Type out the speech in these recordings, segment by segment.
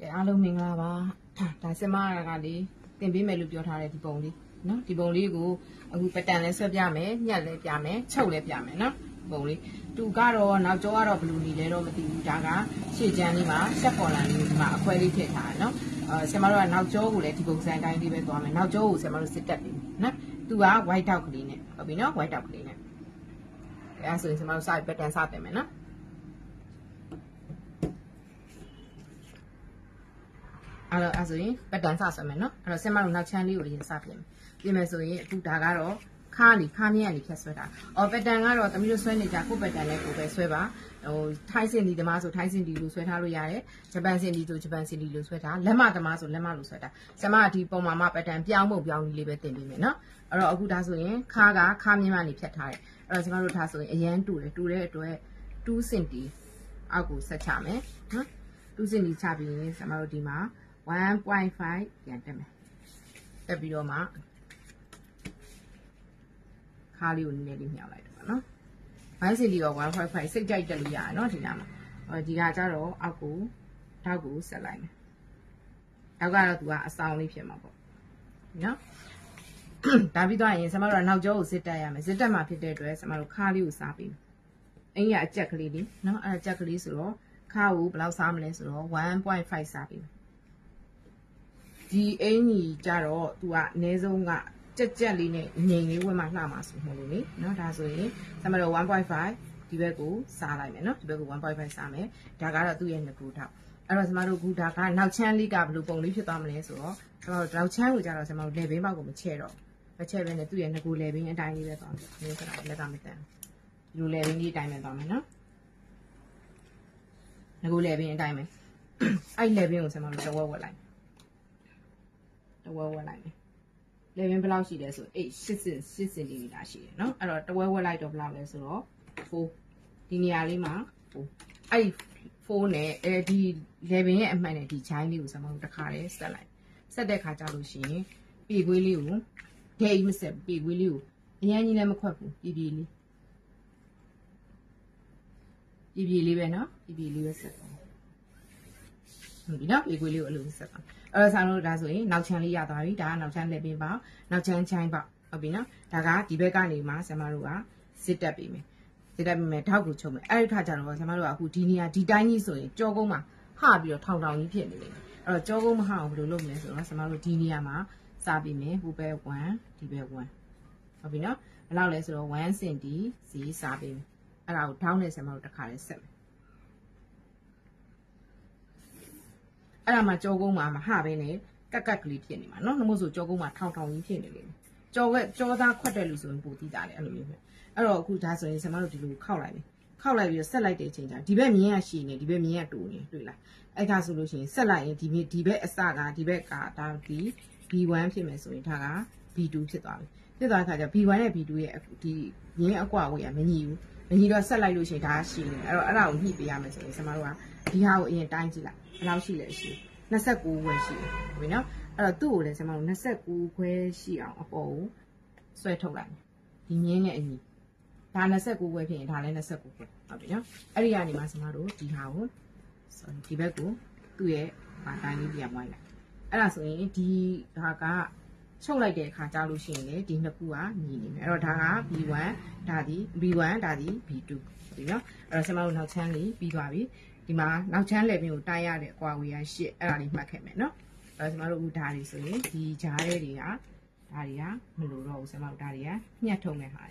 အားလုံးမင်္ဂလာပါဒါစမရကလေးတင်ပေးမယ်လို့ပြောထားတဲ့ဒီပုံလေးနော်ဒီပုံလေးကိုအခုပတန်လဲဆွဲပြမယ်ညက်လဲပြမယ်ချုပ်လဲပြမယ်နော်ပုံလေးသူကတော့နောက်ကျောကတော့ဘလူနီလဲတော့မသိဘူးဒါကရှေ့ချမ်းလေးမှာဆက်ပေါ်လာလေးဒီမှာအခွဲလေးထည့်ထားတယ်နော်ဆင်မတို့ကနောက်ကျောကိုလည်းဒီပုံစံတိုင်းလေးပဲသွားမယ်နောက်ကျောကိုဆင်မတို့စစ်တက်ပြီနော်သူက white dot ကလေးနဲ့ဟုတ်ပြီနော် white dot ကလေးနဲ့အဲဆိုရင်ဆင်မတို့စပတန်စတင်မယ်နော်အဲ့ဆိုရင်ပတန်စဆွဲမယ်နော်အဲ့တော့ဆင်မတို့နောက်ချမ်းလေးကိုလည်းစပြင်မယ်ဆိုရင်အခုဒါကတော့ခါမြင့်ကနေဖြတ်ဆွဲတာပတန်ကတော့တမီးတို့ဆွဲနေကြကိုပတန်နဲ့ကိုပဲဆွဲပါထိုင်းစင်ဒီသမားဆိုထိုင်းစင်ဒီလို့ဆွဲထားလို့ရတယ်ဂျပန်စင်ဒီဆိုဂျပန်စင်ဒီလို့ဆွဲထားလက်မသမားဆိုလက်မလို့ဆွဲတာဆင်မကဒီပုံမှာမှပတန်ပြောင်းကြီးလေးပဲတင်ပေးမယ်နော်အဲ့တော့အခုဒါဆိုရင်ခါမြင့်ကနေဖြတ်ထားတယ်အဲ့တော့ဆင်မတို့ဒါဆိုရင်အရန်တူတဲ့အတွက်2စင်တီအောက်ကိုဆက်ချမယ်နော်2စင်တီချပြီးရင်ဆင်မတို့ဒီမှာ 1.5 ပြန်တက်မယ်တက်ပြီးတော့မှခါလေးကိုနည်းနည်းလေးမြှောက်လိုက်တော့နော်1 cm ရော 1.5 စိတ်ကြိုက်တက်လို့ရတယ်နော်ဒီနားမှာဒီကကြတော့အောက်ကိုထောက်ကိုဆက်လိုက်မယ်နောက်ကတော့သူကအဆောင်လေးဖြစ်မှာပေါ့နော်ဒါပြီးတော့ရင်ဆမတို့ကနောက်ကျောကိုစစ်တက်ရမယ်စစ်တက်မှာဖြစ်တဲ့အတွက်ဆမတို့ခါလေးကိုစားပြီးအင်းရအကြက်ကလေးလေးနော်အဲ့အကြက်ကလေးဆိုတော့ခါကိုဘယ်လောက်စားမလဲဆိုတော့ 1.5 စားပြီးဒီအင်းကြီးကြတော့သူကအနည်းဆုံးကကြက်လေးနဲ့ငိန်လေးဝက်မှလှမှာဆိုလို့လေနော်ဒါဆိုရင်ဆမတို့ 1.5 ဒီဘက်ကိုစားလိုက်မယ်နော်ဒီဘက်ကို 1.5 စားမယ်ဒါကတော့သူ့ရဲ့ငကူထောက်အဲ့တော့ဆမတို့ခုဒါကနောက်ချမ်းလေးကဘယ်လိုပုံလေးဖြစ်သွားမလဲဆိုတော့ဆမတို့နောက်ချမ်းကိုကြတော့ဆမတို့လေဘင်းဘောက်ကိုမချဲ့တော့မချဲ့ဘဲနဲ့သူ့ရဲ့ငကူလေဘင်းအတိုင်းလေးပဲသွားမယ်ဒီဆိုတာလက်ကမတန်ဒီလိုလေဘင်းလေးအတိုင်းပဲသွားမယ်နော်ငကူလေဘင်းအတိုင်းပဲအဲ့လေဘင်းကိုဆမတို့တဝက်ဝက်လိုက်မယ်လေဘင်းဘယ်လောက်ရှိလဲဆို8 cm ရှိတယ်เนาะအဲ့တော့တဝက်ဝက်လိုက်တော့ဘယ်လောက်လဲဆိုတော့4ဒီနေရာလေးမှာ4အဲ့4နဲ့ဒီလေဘင်းရဲ့အမှန်နဲ့ဒီချိုင်းလေးကိုဆမတို့တစ်ခါတည်းဆက်လိုက်ဆက်တဲ့ခါကျလို့ရှိရင်ပေခွေးလေးကိုဒဲကြီးမဆက်ပေခွေးလေးကိုအရင်ကြီးလည်းမခွက်ဘူးပြေလေးပဲเนาะပြေလေးပဲဆက်ပါဟုတ်ပြီเนาะပေခွေးလေးကိုအလိုဆက်ပါအဲ့တော့ဆာတို့ဒါဆိုရင်နောက်ချမ်းလေးရသွားပြီဒါကနောက်ချမ်းလက်ပင်ပေါနောက်ချမ်းချိုင်းပေါဟုတ်ပြီနော်ဒါကဒီဘက်ကနေမှဆမတို့ကစစ်တက်ပေးမယ်ထောက်ကိုချုပ်မယ်အဲ့ဒီခါကျတော့ဆမတို့ကအခုဒီနေရာဒီတိုင်းကြီးဆိုရင်ကြောကုန်းမှာဟပြီးတော့ထောင်ကြီးဖြစ်နေတယ်အဲ့တော့ကြောကုန်းမဟအောင်ဘယ်လိုလုပ်မလဲဆိုတော့ဆမတို့ဒီနေရာမှာစပေးမယ်ဟိုဘက်1ဒီဘက်1ဟုတ်ပြီနော်ဘယ်လောက်လဲဆိုတော့1 cm စီစားပေးမယ်အဲ့ဒါကိုထောင်းနဲ့ဆမတို့တစ်ခါလေးဆက်မယ်အဲ့ဒါမှကြောကုန်းမှာမဟပဲနဲ့ကက်ကလေးဖြစ်နေမှာနော်နှမို့ဆိုကြောကုန်းမှာထောင်ကြီးဖြစ်နေလိမ့်မယ်ကြောသားခွက်တဲ့လူဆိုရင်ပိုတိတာလေအဲ့လိုမျိုးပဲအဲ့တော့အခုဒါဆိုရင်ဆမတို့ဒီလိုခောက်လိုက်ပြီးတော့ဆက်လိုက်တဲ့အချိန်ကျဒီဘက်မြင်းရရှိနေဒီဘက်မြင်းရတူနေတွေ့လားအဲ့ဒါဆိုလို့ရှိရင်ဆက်လိုက်ရင်ဒီဘက်အစကဒီဘက်ကဒါဒီ B1 ဖြစ်မယ်ဆိုရင်ဒါက B2 ဖြစ်သွားပြီဖြစ်သွားတဲ့အခါကျ B1 နဲ့ B2 ရဲ့ဒီမြင်းအကွာဝေးရမညီဘူးမညီတော့ဆက်လိုက်လို့ရှိရင်ဒါရှိနေအဲ့တော့အဲ့ဒါကိုညှိပေးရမယ်ဆိုရင်ဆမတို့ကဒီဟာကိုအရင်တိုင်းကြည့်လိုက်ဘယ်လောက်ရှိလဲရှိ29ခွဲရှိတယ်ဟုတ်ပြီနော်အဲ့တော့သူ့ကိုလည်းကျွန်တော်29ခွဲရှိအောင်အပေါ်ကိုဆွဲထုတ်လိုက်ဒီမြင်းနဲ့အညီဒါ29ခွဲဖြစ်ရင်ဒါလည်း29ခွဲဟုတ်ပြီနော်အဲ့ဒီကနေမှကျွန်တော်တို့ဒီဟာကိုဒီဘက်ကိုသူ့ရဲ့တိုင်းလေးပြန်ဝိုင်းလိုက်အဲ့ဒါဆိုရင်ဒီဟာကချုပ်လိုက်တဲ့အခါကြားလို့ရှိရင်လေဒီနှစ်ခုကညီနေမယ်အဲ့တော့ဒါက B1 ဒါဒီ B1 ဒါဒီ B2 ဟုတ်ပြီနော်အဲ့တော့ကျွန်တော်တို့နောက်ချမ်းလေးပြီးသွားပြီဒီမှာနောက်ချမ်းလေပင်ကိုတိုင်းရတဲ့အကွာဝေးရ8အဲ့ဒါလေးမှတ်ခဲ့မယ်နော်အဲ့တော့ကျွန်တော်တို့ဒါတွေဆိုရင်ဒီဂျားတွေကမလိုတော့ဘူးကျွန်တော်တို့ဒါတွေကညှက်ထုံးမဲ့ဟာ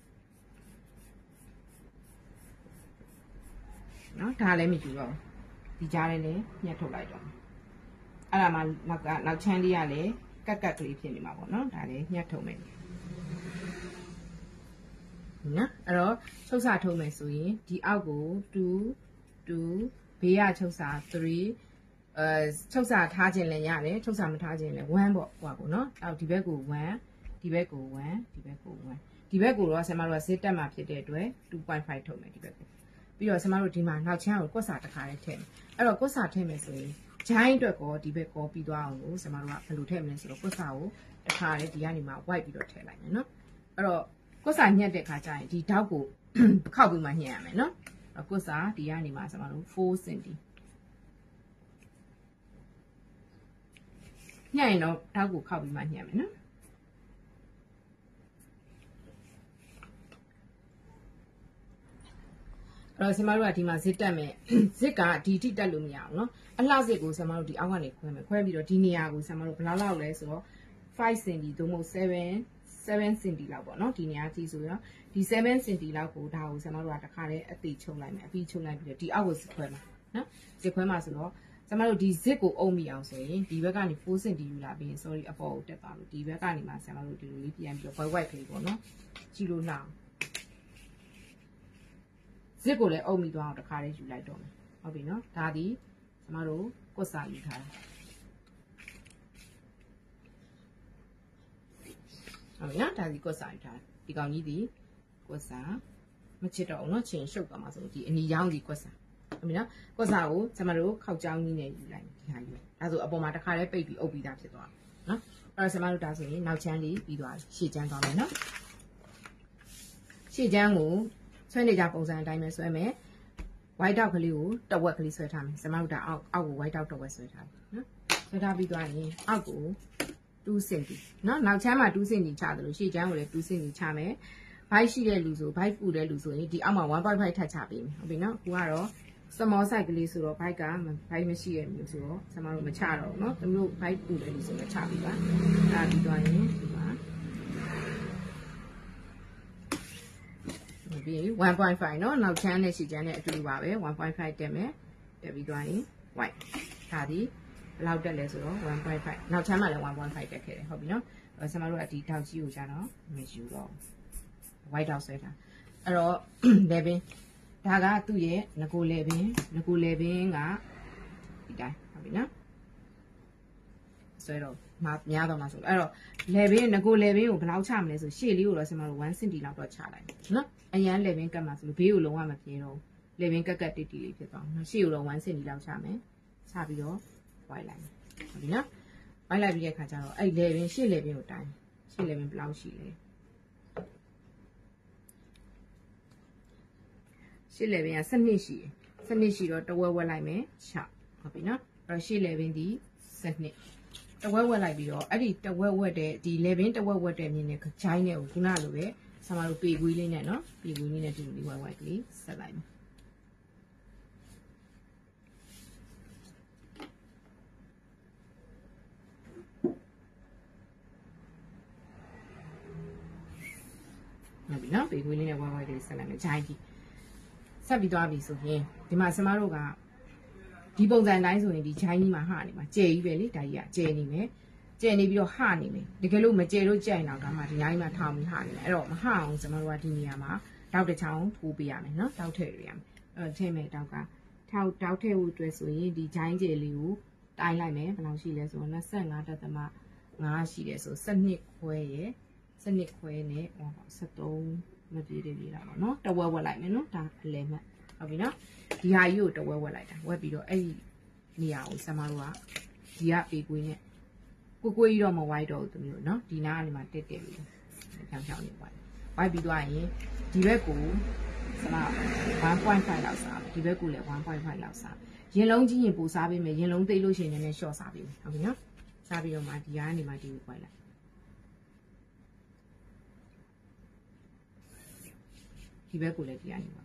နော်ဒါလည်းမကြည့်တော့ဒီဂျားတွေလည်းညှက်ထုတ်လိုက်တော့အဲ့ဒါမှနောက်ချမ်းလေးကလည်းကက်ကလေးဖြစ်နေမှာပေါ့နော်ဒါလည်းညှက်ထုံးမယ်နော်အဲ့တော့ချုပ်စာထုံးမယ်ဆိုရင်ဒီအောက်ကို2ဘေးရချုပ်စာ3ချုပ်စာထားခြင်းလည်းရတယ်ချုပ်စာမထားခြင်းလည်း1ပေါ့ဟိုပါနော်အော်ဒီဘက်ကို1ဒီဘက်ကို1ဒီဘက်ကိုတော့ဆင်မတို့ကဇစ်တက်မှာဖြစ်တဲ့အတွက် 2.5 ထုတ်မယ်ဒီဘက်ကိုပြီးတော့ဆင်မတို့ဒီမှာနောက်ချမ်းကိုကွက်စာတစ်ခါလေးထည့်မယ်အဲ့တော့ကွက်စာထည့်မယ်ဆိုရင်ဂျိုင်းအတွက်ကောဒီဘက်ကောပြီးသွားအောင်လို့ဆင်မတို့ကဘယ်လိုထည့်မလဲဆိုတော့ကွက်စာကိုတစ်ခါလေးဒီကနေမှ white ပြီးတော့ထည့်လိုက်မယ်နော်အဲ့တော့ကွက်စာညှက်တဲ့ခါကျရင်ဒီတောက်ကိုခောက်ပြီးမှညှက်ရမယ်နော်ကွက်စာဒီကနေမှဆင်မတို့4 cm ညှက်ရင်တော့ထောက်ကိုခောက်ပြီးမှညှက်မယ်နော်အဲ့တော့ဆင်မတို့ကဒီမှာဇစ်တက်မယ်ဇစ်ကဒီထိတက်လို့မရအောင်နော်အလှဇစ်ကိုဆင်မတို့ဒီအောက်ကနေခွဲမယ်ခွဲပြီးတော့ဒီနေရာကိုဆင်မတို့ဘယ်လောက်လဲဆိုတော့5 cm သို့မဟုတ်7 cm လောက်ပေါ့နော်ဒီနေရာကြည့်ဆိုရင်ဒီ7 cm လောက်ကိုဒါကိုဆင်မတို့ကတစ်ခါတည်းအသေးချုပ်လိုက်မယ်အပြီးချုပ်လိုက်ပြီးတော့ဒီအောက်ကိုဇစ်ခွဲမှာနော်ဇစ်ခွဲမှာဆိုတော့ဆင်မတို့ဒီဇစ်ကိုအုံမိအောင်ဆိုရင်ဒီဘက်ကနေ4 cm ယူလာပြီးရင် sorry အပေါ်ကိုတက်သွားလို့ဒီဘက်ကနေမှဆင်မတို့ဒီလိုလေးပြန်ပြီးတော့ white ကလေးပေါ့နော်ကြည့်လို့လှအောင်ဇစ်ကိုလည်းအုံမိသွားအောင်တစ်ခါတည်းယူလိုက်တော့မယ်ဟုတ်ပြီနော်ဒါဒီကျမတို့ကွတ်စာယူထားတယ်ဟုတ်ပြီနော်ဒါဒီကွတ်စာယူထားတယ်ဒီကောင်ကြီးဒီကွတ်စာမချစ်တော့ဘူးနော်ချင်းရှုပ်သွားမှာဆိုလို့ဒီအနီရောင်းဒီကွတ်စာဟုတ်ပြီနော်ကွတ်စာကိုကျမတို့ခောက်ကြောင်းကြီးနဲ့ယူလိုက်ဒီဟာယူဒါဆိုအပေါ်မှာတစ်ခါတည်းပိတ်ပြီးအုပ်ပြီးသားဖြစ်သွားနော်အဲ့တော့ကျမတို့ဒါဆိုရင်နောက်ချမ်းလေးပြီးသွားရှေ့ချမ်းသွားမယ်နော်ရှေ့ချမ်းကိုဆွဲနေကြပုံစံအတိုင်းပဲဆွဲမယ် white dot ကလေးကိုတဝက်ကလေးဆွဲထားမယ်ကျမတို့ဒါအောက်ကို white dot တဝက်ဆွဲထားတယ်နော်ဆွဲထားပြီးသွားရင်အောက်ကို2 cm နော်နောက်ချမ်းမှာ2 cm ချတယ်လို့ရှေ့ချမ်းကိုလည်း2 cm ချမယ် byte ရှိတဲ့လူဆို byte ပူတဲ့လူဆိုရင်ဒီအောက်မှာ 1.5 ထပ်ချပေးမယ်ဟုတ်ပြီနော်အခုကတော့ small size ကလေးဆိုတော့ byte က byte မရှိရမျိုးဆိုတော့ကျမတို့မချတော့ဘူးနော်သူတို့ byte ပူတဲ့လူဆိုတော့ချပေးပါဒါပြီးသွားရင်ဒီမှာပြီး1.5 เนาะနောက်ချမ်းနဲ့ရှည်ချမ်းနဲ့အတူတူပါပဲ1.5တက်မယ်တက်ပြီးသွားရင် white ဒါဒီဘယ်လောက်တက်လဲဆိုတော့1.5နောက်ချမ်းမှာလည်း1.5တက်ခဲ့တယ်ဟုတ်ပြီเนาะဆရာမတို့ကဒီထောက်ကြီးကိုကြာတော့မယူတော့ white တောက်ဆွဲတာအဲ့တော့ level ဒါကသူ့ရဲ့ငကို level ငကို level ကဒီတိုင်းဟုတ်ပြီနော်ဆွဲတော့များတော့မှာဆိုအဲ့တော့ level ငကို level ကိုဘယ်လောက်ချမလဲဆိုရှေ့လေးကိုတော့ဆရာမတို့1 cm လောက်တော့ချလိုက်နော်အရန် level ကတ်မှာဆိုလို့ဘေးကိုလုံးဝမပြေတော့ level ကတ်တိတိလေးဖြစ်သွားအောင်ရှေ့ကိုတော့1 cm လောက်ချမယ်ချပြီးတော့ white လိုက်ဟုတ်ပြီနော် white လိုက်ပြီးတဲ့ခါကျတော့အဲ့ level ရှေ့ level ကိုတိုင်းရှေ့ level ဘယ်လောက်ရှိလဲရှေ့ level က12ရှိတယ်12ရှိတော့တဝက်ဝက်လိုက်မယ်6ဟုတ်ပြီနော်အဲ့တော့ရှေ့ level ဒီ12တဝက်ဝက်လိုက်ပြီးတော့အဲ့ဒီတဝက်ဝက်တဲ့ဒီ level တဝက်ဝက်တဲ့မြင်တဲ့ဂျိုင်းနဲ့ကိုခုနလိုပဲဆရာမတို့ပေကွေးလေးနဲ့နော်ပေကွေးလေးနဲ့ဒီလိုလေး white ကလေးဆက်လိုက်မယ်ဟုတ်ပြီနော်ပေကွေးလေးနဲ့ white လေးဆက်လိုက်မယ်ဂျိုင်းကြီးဆက်ပြီးသွားပြီဆိုရင်ဒီမှာဆရာမတို့ကဒီပုံစံတိုင်းဆိုရင်ဒီဂျိုင်းကြီးမှာဟနေမှာကျဲကြီးပဲလေဒါကြီးကကျဲနေမယ်ကျဲနေပြီးတော့ဟနေမယ်တကယ်လို့မကျဲလို့ကြိုက်တော့ကမှဒီတိုင်းမှာထောင်ပြီးဟနေမယ်အဲ့တော့မဟအောင်ကျွန်တော်တို့ကဒီနေရာမှာတောက်တစ်ချောင်းထိုးပေးရမယ်နော်တောက်ထည့်ရမယ်အဲ့တော့ထည့်မယ်တောက်ကတောက်ထည့်ဖို့အတွက်ဆိုရင်ဒီဂျိုင်းကျဲလေးကိုတိုင်းလိုက်မယ်ဘယ်လောက်ရှိလဲဆိုတော့25.5ရှိတယ်ဆို12ခွဲရယ်12ခွဲနဲ့73မပြေးသေးတာပေါ့နော်တဝက်ဝက်လိုက်မယ်နော်ဒါအလဲမှတ်ဟုတ်ပြီနော်ဒီဟာကြီးကိုတဝက်ဝက်လိုက်တာဝက်ပြီးတော့အဲ့ဒီနေရာကိုဆမတို့ကဒီကပေကွေးနဲ့ကိုကြီးတော့မဝိုက်တော့ဘူးသူမျိုးနော်ဒီနားကနေမှတက်တက်ပြီးဖြောင်းဖြောင်းနေဝိုက်ပြီးသွားရင်ဒီဘက်ကိုဆမ1.5လောက်စားဒီဘက်ကိုလည်း1.5လောက်စားရင်လုံးကြီးရင်ပူစားပေးမယ်ရင်လုံးသိလို့ရှိရင်လည်း short စားပေးမယ်ဟုတ်ပြီနော်စားပြီးတော့မှဒီကနေမှဒီကိုဝိုက်လိုက်ဒီဘက်ကိုလည်းဒီကနေပါ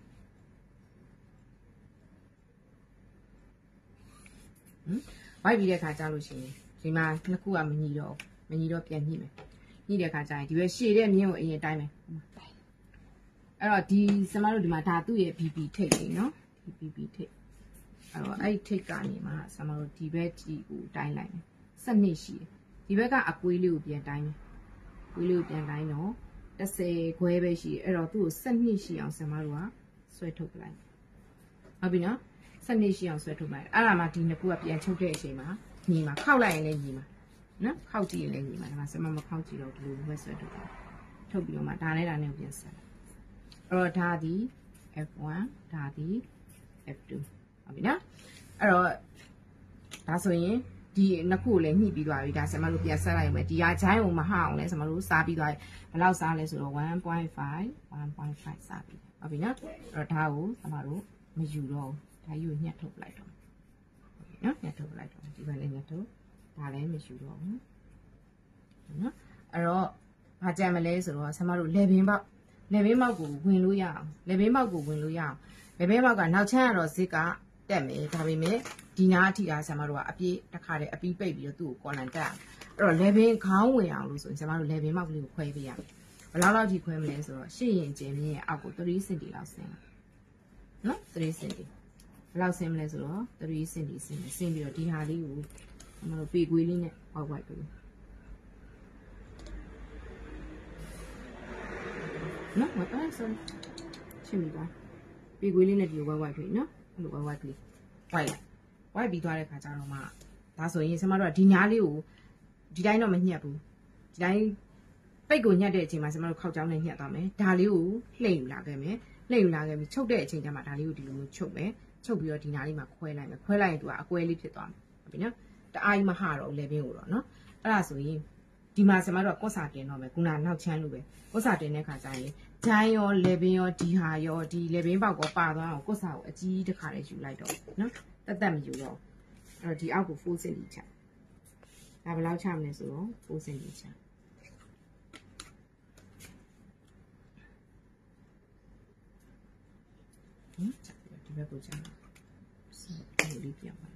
ဝိုက်ပြီးတဲ့ခါကျလို့ရှိရင်ဒီမှာနှစ်ခုကမညီတော့ပြန်ညှိမယ်ညှိတဲ့ခါကျရင်ဒီဘက်ရှည်တဲ့မြင်းကိုအရင်တိုင်းမယ်အဲ့တော့ဒီစမတို့ဒီမှာဒါသူ့ရဲ့ BB ထိတ်လေးနော်ဒီ BB ထိတ်အဲ့တော့အဲ့ထိတ်ကနေမှစမတို့ဒီဘက်ဒီကိုတိုင်းလိုက်မယ်12ရှိတယ်ဒီဘက်ကအကွေးလေးကိုပြန်တိုင်းမယ်ကွေးလေးကိုပြန်တိုင်းတော့10ခွဲပဲရှိတယ်အဲ့တော့သူ့ကို12ရှိအောင်ဆင်မတို့ကဆွဲထုတ်လိုက်ဟုတ်ပြီနော်12ရှိအောင်ဆွဲထုတ်လိုက်အဲ့ဒါမှဒီနှစ်ခုကပြန်ချုပ်တဲ့အချိန်မှာညီမှာခောက်လိုက်ရင်လည်းညီမှာနော်ခောက်ကြည့်ရင်လည်းညီမှာဒါမှဆင်မမခောက်ကြည့်တော့ဒီလိုပဲဆွဲထုတ်လိုက်ထုတ်ပြီးတော့မှဒါနဲ့ပြန်ဆက်လိုက်အဲ့တော့ဒါဒီ F1 ဒါဒီ F2 ဟုတ်ပြီနော်အဲ့တော့ဒါဆိုရင်ဒီနှစ်ခုကိုလည်းညှိပြီးသွားပြီဒါဆင်မတို့ပြန်ဆက်လိုက်မယ်ဒီဟာဂျိုင်းကိုမဟအောင်လဲဆင်မတို့စားပြီးသွားပြီဘယ်လောက်စားလဲဆိုတော့1.5စားပြီဟုတ်ပြီနော်အဲ့တော့ဒါကိုဆင်မတို့မယူတော့ဒါကြီးကိုညှက်ထုတ်လိုက်တော့နော်ညှက်ထုတ်လိုက်တော့ဒီဘက်လည်းညှက်ထုတ်ဒါလည်းမရှိတော့ဘူးနော်အဲ့တော့ဘာကြံမလဲဆိုတော့ဆမတို့လေဘင်းပေါက်ကိုဝင်လို့ရအောင်လေဘင်းပေါက်ကိုဝင်လို့ရအောင်လေဘင်းပေါက်ကနောက်ချမ်းကတော့ဇစ်ကတက်မယ်ဒါပေမဲ့ဒီနာအထိကဆမတို့ကအပြည့်တစ်ခါတည်းအပြီးပိတ်ပြီးတော့သူ့ကိုကော်လန်တက်အဲ့တော့လေဘင်းခေါင်းဝင်အောင်လို့ဆိုရင်ဆမတို့လေဘင်းပေါက်ကလေးကိုခွဲပေးရမယ်ဘယ်လောက်ထိခွဲမလဲဆိုတော့ရှေ့ရင်ကျင်းမြင့်ရဲ့အောက်ကို3 cm လောက်ဆင်းနော်3 cm ဘယ်လောက်ဆင်းမလဲဆိုတော့3 cm ဆင်းပြီးတော့ဒီဟာလေးကိုဆမတို့ပေကွေးလေးနဲ့ဝိုက်ဝိုက်ပေးနော်မတော်ဆိုချင်းပြီပါပေကွေးလေးနဲ့ဒီကိုဝိုက်ဝိုက်ပေးနော်အဲ့လိုဝိုက်ဝိုက်ကလေးဝိုက်လိုက်ဝိုက်ပြီးသွားတဲ့ခါကျတော့မှဒါဆိုရင်ဆမတို့ကဒီညာလေးကိုဒီတိုင်းတော့မညှက်ဘူးဒီတိုင်းပိတ်ကိုညှက်တဲ့အချိန်မှာဆမတို့ခောက်ချောင်းနဲ့ညှက်သွားမယ်ဒါလေးကိုလှိမ့်ယူလာခဲ့မယ်ပြီးချုပ်တဲ့အချိန်ကျမှဒါလေးကိုဒီလိုမျိုးချုပ်မယ်ချုပ်ပြီးတော့ဒီညာလေးမှာခွဲလိုက်မယ်ခွဲလိုက်ရင်သူကအကွဲလေးဖြစ်သွားမယ်ဟုတ်ပြီနော်တအားကြီးမဟတော့လေဘင်းကိုတော့နော်အဲ့ဒါဆိုရင်ဒီမှာဆမတို့ကကော့စာတင်တော့မယ်ခုနနောက်ချမ်းလို့ပဲကော့စာတင်တဲ့ခါကျရင်ဂျိုင်းရောလေဘင်းရောဒီဟာရောဒီလေဘင်းပေါက်ကောပါသွားအောင်ကော့စာကိုအကြီးတစ်ခါလေးယူလိုက်တော့နော်တက်မယူတော့အဲ့တော့ဒီအောက်ကို4 cm ချဒါဘယ်လောက်ချမလဲဆိုတော့4 cm ချဒီဘက်ကိုချမ်းဒီလေးပြန်ပါ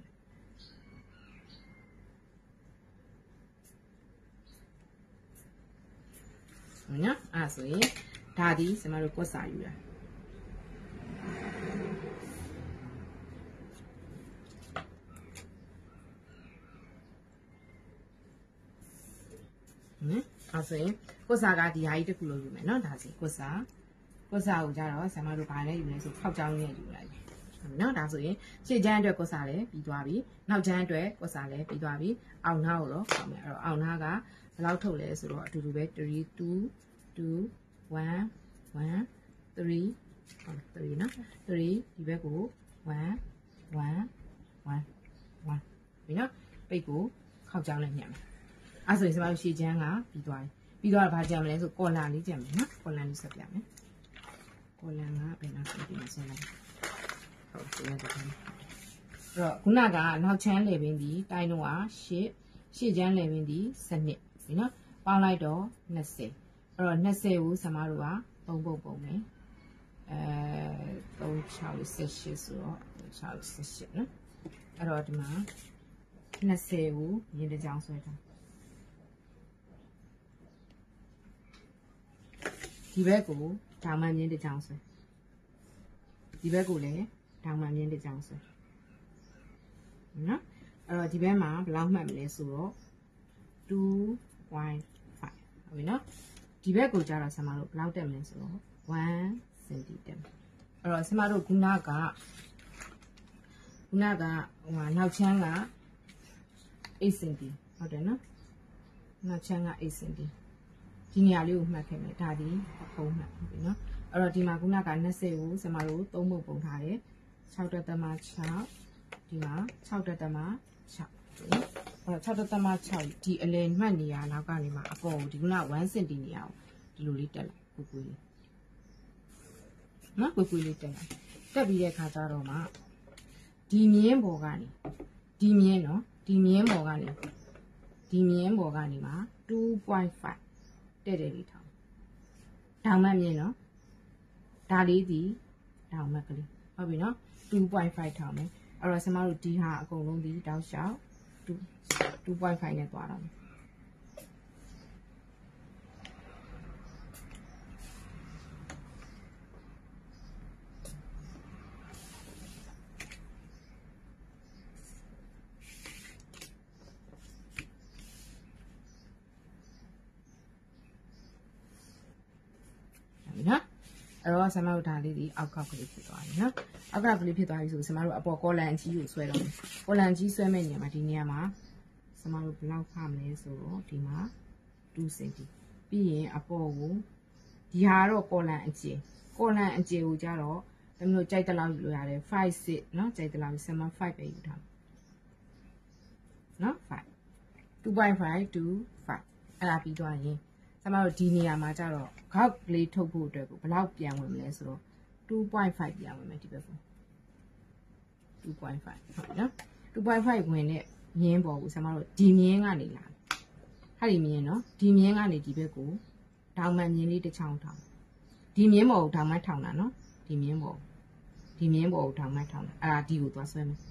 နော်အဲ့ဆိုရင်ဒါဒီကျမတို့ကွက်စာယူတာအဲ့ဆိုရင်ကွက်စာကဒီဟာကြီးတစ်ခုလုံးယူမယ်နော်ဒါစီကွက်စာကိုကြတော့ဆရာမတို့ဘာလဲယူလဲဆိုခောက်ချောင်းနဲ့ယူလိုက်တယ်ဟုတ်နော်ဒါဆိုရင်ရှေ့ချမ်းအတွက်ကွက်စာလည်းပြီးသွားပြီနောက်ချမ်းအတွက်ကွက်စာလည်းပြီးသွားပြီအောင်နာကိုတော့ခေါက်မယ်အဲ့တော့အောင်နာကဘယ်လောက်ထုတ်လဲဆိုတော့အတူတူပဲ3 2 2 1 1 3နော်3ဒီဘက်ကို1 1 1 1ပြီနော်ပိတ်ကိုခောက်ချောင်းနဲ့ညှက်မယ်အဲ့ဆိုရင်ဆရာမတို့ရှေ့ချမ်းကပြီးသွားပြီပြီးတော့ဗာကြံမလဲဆိုကော်လာလေးကြံမယ်နော်ကော်လာလေးဆက်ပြမယ်ကော်လန်ကဘယ်နာဆက်ပြီးမဆက်လိုက်ဟုတ်တယ်အဲ့တော့ခုနကနောက်ချမ်းလေပင်ဒီတိုင်းတော့ရှေ့ချမ်းလေပင်ဒီစနစ်ပြီနော်ပေါင်းလိုက်တော့20အဲ့တော့20ကိုဆမတို့က3ပုံပုံမယ်3618ဆိုတော့618နော်အဲ့တော့ဒီမှာ20ကိုရင်းတစ်ကြောင်ဆွဲထားဒီဘက်ကိုတောင်မှမြင်းတစ်ကြောင်ဆွဲဒီဘက်ကိုလည်းတောင်မှမြင်းတစ်ကြောင်ဆွဲနော်အဲ့တော့ဒီဘက်မှာဘယ်လောက်မှတ်မလဲဆိုတော့ 2.5 ဟုတ်ပြီနော်ဒီဘက်ကိုကျတော့ဆမတို့ဘယ်လောက်တက်မလဲဆိုတော့1 cm တက်မယ်အဲ့တော့ဆမတို့ခုနကဟိုနောက်ချမ်းက8 cm ဟုတ်တယ်နော်နောက်ချမ်းက8 cmဒီနေရာလေးကိုမှတ်ခဲ့မယ်ဒါဒီအဖုံးမှတ်ဟုတ်ပြီနော်အဲ့တော့ဒီမှာခုနက20ကိုဆမတို့3ပုံပုံထားတယ်6.6ဒီမှာ6.6အဲ့6.6ဒီအလယ်မှတ်နေရနောက်ကနေမှအပေါ်ကိုဒီခုန1 cm နေရအောင်ဒီလိုလေးတက်လိုက်ကိုလေးနော်ကိုလေးတက်လိုက်တက်ပြီးတဲ့ခါကျတော့မှဒီမြင်းပေါ်ကနေဒီမြင်းပေါ်ကနေမှ 2.5 တဲ့လေးထောင်တောင်မှတ်မြင်နော်ဒါလေးဒီတောင်မှတ်ကလေးဟုတ်ပြီနော် 2.5 ထောင်မယ်အဲ့တော့ဆမတို့ဒီဟာအကုန်လုံးဒီတောက်လျှောက် 2.5 နဲ့သွားတော့မယ်နော်အဲ့တော့ဆမတို့ဒါလေးဒီအောက်ကောက်ကလေးဖြစ်သွားပြီနော်အောက်ကောက်ကလေးဖြစ်သွားပြီဆိုဆမတို့အပေါ်ကော်လန်အကြီးကိုဆွဲတော့မယ်ကော်လန်ကြီးဆွဲမဲ့နေရာမှာဒီနေရာမှာဆမတို့ဘယ်လောက်ခမလဲဆိုတော့ဒီမှာ2 cm ပြီးရင်အပေါ်ကိုဒီဟာတော့ကော်လန်အကျယ်ကိုကြတော့ဘယ်လိုကြိုက်တလောက်ယူလို့ရတယ်5 6နော်ကြိုက်တလောက်ဆမ5ပဲယူထားနော်5 2.5 to 5အဲ့ဒါပြီးသွားရင်ဆမတို့ဒီနေရာမှာကျတော့ခေါက်ကလေးထုတ်ဖို့အတွက်ကိုဘယ်လောက်ပြန်ဝင်မလဲဆိုတော့ 2.5 ပြန်ဝင်မယ်ဒီဘက်ကို 2.5 ဟုတ်နော် 2.5 ဝင်တဲ့မြင်းပေါ်ကိုဆရာမတို့ဒီမြင်းကနေလာဟာဒီမြင်းနော်ဒီမြင်းကနေဒီဘက်ကိုတောင်မှန်မြင်းလေးတစ်ချောင်းထောင်ဒီမြင်းပေါ်ကိုတောင်မှန်ထောင်တာနော်ဒီမြင်းပေါ်ကိုတောင်မှန်ထောင်တာအဲ့ဒါဒီကိုသွားဆွဲမယ်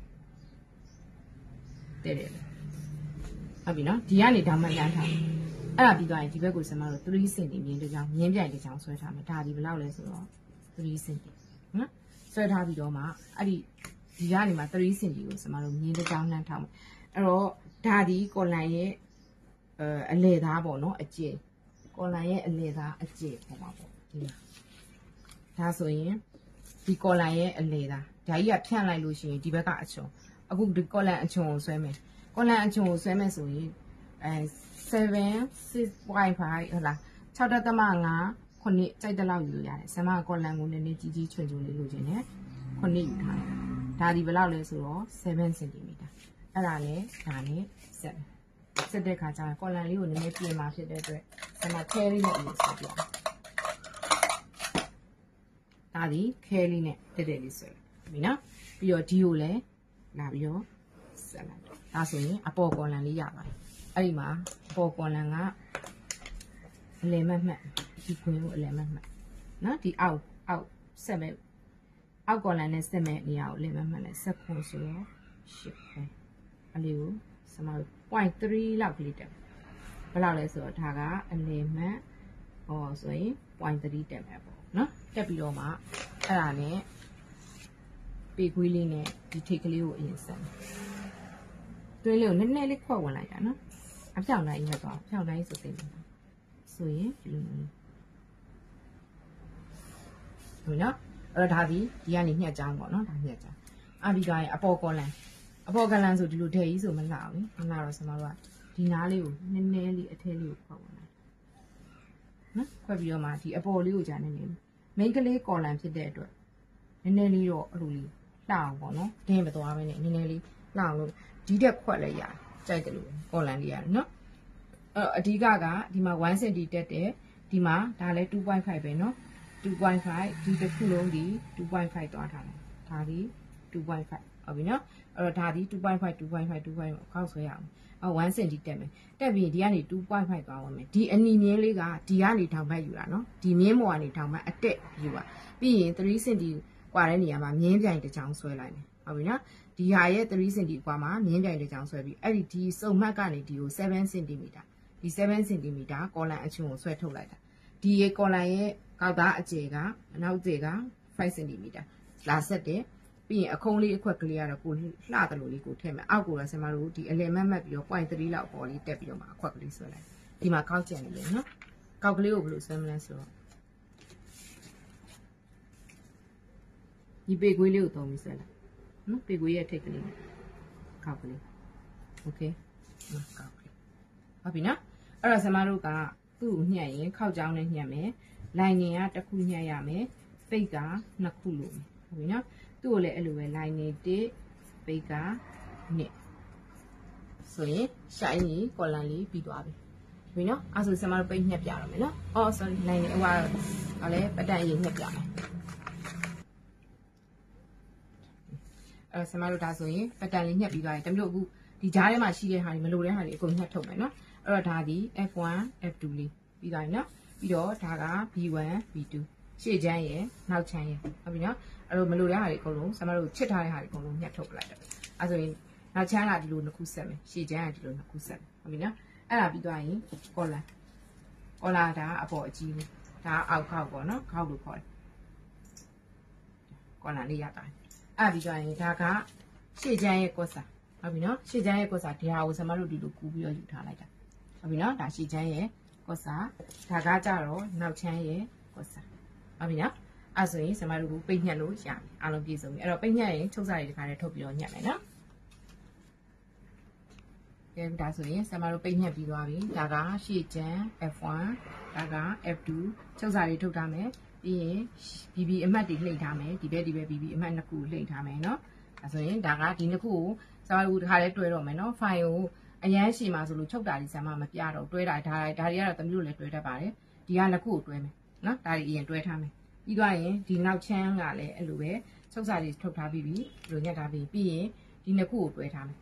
တဲ့တယ်ဟုတ်ပြီနော်ဒီကနေတောင်မှန်လမ်းထောင်အဲ့ဒါပြီးသွားရင်ဒီဘက်ကိုဆရာမတို့3 cm မြင်းတစ်ချောင်းမြင်းပြိုင်တစ်ချောင်းဆွဲထားမယ်ဒါဒီဘယ်လောက်လဲဆိုတော့3 cm နော်ဆွဲထားပြီးတော့မှအဲ့ဒီကနေမှ3 cm ကိုဆရာမတို့မြင်းတစ်ချောင်းနှမ်းထောင်မယ်အဲ့တော့ဒါဒီကော်လန်ရဲ့အလေသားပေါ့နော်အကျယ်ကော်လန်ရဲ့အလေသားအကျယ်ပေါ့ပါပေါ့ဒီဒါဆိုရင်ဒီကော်လန်ရဲ့အလေသားဒါကြီးကဖြန့်လိုက်လို့ရှိရင်ဒီဘက်ကအချုံအခုဒီကော်လန်အချုံကိုဆွဲမယ်ကော်လန်အချုံကိုဆွဲမယ်ဆိုရင်6.5ဟုတ်လား6.5 ခုနှစ်ကြိုက်တဲ့လောက်ယူလို့ရတယ်ဆမ်မကော်လန်ကိုနည်းနည်းကြီးကြီးချွန်ချွန်လေးလိုချင်တယ်ခုနှစ်ယူထားတယ်ဒါဒီဘယ်လောက်လဲဆိုတော့7 cm အဲ့ဒါနဲ့ဒါနဲ့ဆက်တဲ့ခါကျရင်ကော်လန်လေးကိုနည်းနည်းပြင်มาဖြစ်တဲ့အတွက်ဆမ်မခဲလေးနဲ့အရင်ဆက်ပြဒါဒီခဲလေးနဲ့တက်တက်လေးဆွဲပြီနော်ပြီးတော့ဒီကိုလည်းလာပြီးတော့ဆက်လိုက်ဒါဆိုရင်အပေါ်ကော်လန်လေးရပါတယ်အဲ့ဒီမှာအပေါ်ကော်လန်ကအလယ်မှတ်ဒီခွင်းကိုအလယ်မှတ်နော်ဒီအောက်ဆက်မဲ့အောက်ကော်လန်နဲ့ဆက်မဲ့နေရာကိုအလယ်မှတ်နဲ့ဆက်ခွန်ဆိုတော့8ပဲအလေးကိုစမတို့ 0.3 လောက်ကလေးတက်ဘယ်လောက်လဲဆိုတော့ဒါကအလယ်မှတ်ဟောဆိုရင် 0.3 တက်မယ်ပေါ့နော်တက်ပြီးတော့မှအဲ့ဒါနဲ့ပေခွေးလေးနဲ့ဒီထိတ်ကလေးကိုအရင်ဆက်မယ်တွင်းလေးကိုနည်းနည်းလေးခွက်ဝင်လိုက်တာနော်အဖြောင်းတိုင်းရက်သွားဖြောင်းတိုင်းဆိုသိတယ်ဆိုရင်ဒီလိုမျိုးဟုတ်နော်အဲ့တော့ဒါဒီကနေညှက်ချောင်းပေါ့နော်ဒါညှက်ချောင်းအပြီးသွားရင်အပေါ်ကော်လန်ဆိုဒီလိုထည့်ကြီးဆိုမလှဘူးမလှတော့ဆမတို့ကဒီနားလေးကိုနည်းနည်းလေးအထဲလေးကိုခွက်ဝင်လိုက်နော်ခွက်ပြီးတော့မှဒီအပေါ်လေးကိုကြာနေနေမိန်းကလေးကော်လန်ဖြစ်တဲ့အတွက်နည်းနည်းလေးတော့အဲ့လိုလေးလှအောင်ပေါ့နော်ဒင်းမသွားဘဲနဲ့နည်းနည်းလေးလှအောင်လို့ဒီတက်ခွက်လည်းရတယ်ကြိုက်တယ်လို့ကော်လန်လေးရတယ်နော်အဲ့အဓိကကဒီမှာ1 cm တက်တယ်ဒီမှာဒါလည်း 2.5 ပဲเนาะ 2.5 ဒီတစ်ခုလုံးဒီ 2.5 သွားထားတယ်ဒါဒီ 2.5 ဟုတ်ပြီเนาะအဲ့တော့ဒါဒီ 2.5 ခောက်ဆွဲရအောင်1 cm တက်မယ်တက်ပြီးဒီကနေ 2.5 သွားဝင်မယ်ဒီအနီမြင်းလေးကဒီကနေထောင်ဘက်ယူတာเนาะဒီမြင်းပေါ်ကနေထောင်ဘက်အတက်ယူပါပြီးရင်3 cm กว่าတဲ့နေရာမှာမြင်းပြိုင်တစ်ချောင်းဆွဲလိုက်မယ်ဟုတ်ပြီเนาะဒီဟာရဲ့3 cm กว่าမှာမြင်းပြိုင်တစ်ချောင်းဆွဲပြီးအဲ့ဒီစုံမှတ်ကနေဒီကို7 cmဒီ7 cm ကော်လန်အချုံကိုဆွဲထုတ်လိုက်တာဒီရေကော်လန်ရဲ့ကောက်သားအကျယ်ကအနောက်ကျယ်က5 cm လာဆက်တယ်ပြီးရင်အခုံးလေးအခွက်ကလေးကတော့ကိုလှတယ်လို့လေးကိုထည့်မယ်အောက်ကိုလည်းဆင်မတို့ဒီအလယ်မတ်ပြီးတော့ 0.3 လောက်ပေါ်လေးတက်ပြီးတော့မှအခွက်ကလေးဆွဲလိုက်ဒီမှာကောက်ကျန်နေတယ်နော်ကောက်ကလေးကိုဘယ်လိုဆွဲမလဲဆိုတော့ဒီပေကွေးလေးကိုသုံးပြီးဆွဲလိုက်နော်ပေကွေးရဲ့ထိတ်ကလေးကောက်ကလေးโอเคကောက်ကလေးဟုတ်ပြီနော်အဲ့တော့ဆင်မတို့ကသူ့ကိုညှက်ရင်ခောက်ချောင်းနဲ့ညှက်မယ်လိုင်ငင်ကတစ်ခုညှက်ရမယ်ပိတ်က2ခုလို့ဟုတ်ပြီနော်သူ့ကိုလည်းအဲ့လိုပဲလိုင်ငင်1ပိတ်က2ဆိုရင်ရှိုင်းကြီးကော်လန်လေးပြီးသွားပြီပြီနော်အဲ့ဆိုဆင်မတို့ပိတ်ညှက်ပြတော့မယ်နော်အော် sorry လိုင်ငင်ဟိုကလည်းပတန်ရင်ညှက်ပြမယ်ဆင်မတို့ဒါဆိုရင်ပတန်လေးညှက်ပြီးသွားရင်တမျိုးအခုဒီကြားထဲမှာရှိတဲ့ဟာတွေမလိုတဲ့ဟာတွေအကုန်ညှက်ထုတ်မယ်နော်အဲ့တော့ဒါဒီ F1 F2 လေးပြီးသွားပြီနော်ပြီးတော့ဒါက B1 B2 ရှေ့ချမ်းရယ်နောက်ချမ်းရယ်ဟုတ်ပြီနော်အဲ့လိုမလိုတဲ့ဟာတွေအကုန်လုံးဆမတို့ချစ်ထားတဲ့ဟာတွေအကုန်လုံးညှက်ထုတ်ပလိုက်တယ်အဲ့ဆိုရင်နောက်ချမ်းကဒီလိုနှစ်ခုဆက်မယ်ရှေ့ချမ်းကဒီလိုနှစ်ခုဆက်မယ်ဟုတ်ပြီနော်အဲ့ဒါပြီးသွားရင်ကော်လာဒါအပေါ်အကြီးလေးဒါအောက်ခေါက်ပေါ့နော်ခေါက်လို့ခေါ်တယ်ကော်လာလေးရတာအဲ့ပြီးသွားရင်ဒါကရှေ့ချမ်းရဲ့ကော့စာဟုတ်ပြီနော်ရှေ့ချမ်းရဲ့ကော့စာဒီဟာကိုဆမတို့ဒီလိုကူးပြီးတော့ယူထားလိုက်တာဟုတ်ပြီနော်ဒါရှေ့ချမ်းရဲ့ကော့စာဒါကကြတော့နောက်ချမ်းရဲ့ကော့စာဟုတ်ပြီနော်အဲ့ဆိုရင်ဆမတို့ကိုပိတ်ညက်လို့ရမယ်အားလုံးပြည့်စုံပြီအဲ့တော့ပိတ်ညက်ရင်ချုပ်စာတွေဒီခါလေးထုတ်ပြီးတော့ညက်မယ်နော်ကဲဒါဆိုရင်ဆမတို့ပိတ်ညက်ပြီးသွားပြီဒါကရှေ့ချမ်း F1 ဒါက F2 ချုပ်စာတွေထုတ်ထားမယ်ပြီးရင် BB အမှတ်တွေလှိမ့်ထားမယ်ဒီဘက် BB အမှတ်2ခုလှိမ့်ထားမယ်နော်ဒါဆိုရင်ဒါကဒီနှစ်ခုကိုဆမတို့ဒီခါလေးတွဲတော့မယ်နော်ဖိုင်ကိုအရန်ရှည်မှာဆိုလို့ချုပ်တာဒီဆမ်မမပြတော့တွဲတာဒါတွေကတော့တမျိုးလည်းတွဲတတ်ပါတယ်ဒီကနှစ်ခုကိုတွဲမယ်နော်ဒါတွေအရင်တွဲထားမယ်ပြီးသွားရင်ဒီနောက်ချမ်းကလည်းအဲ့လိုပဲချုပ်စာတွေထုတ်ထားပြီးပြီဒီလိုညက်ထားပြီးရင်ဒီနှစ်ခုကိုတွဲထားမယ်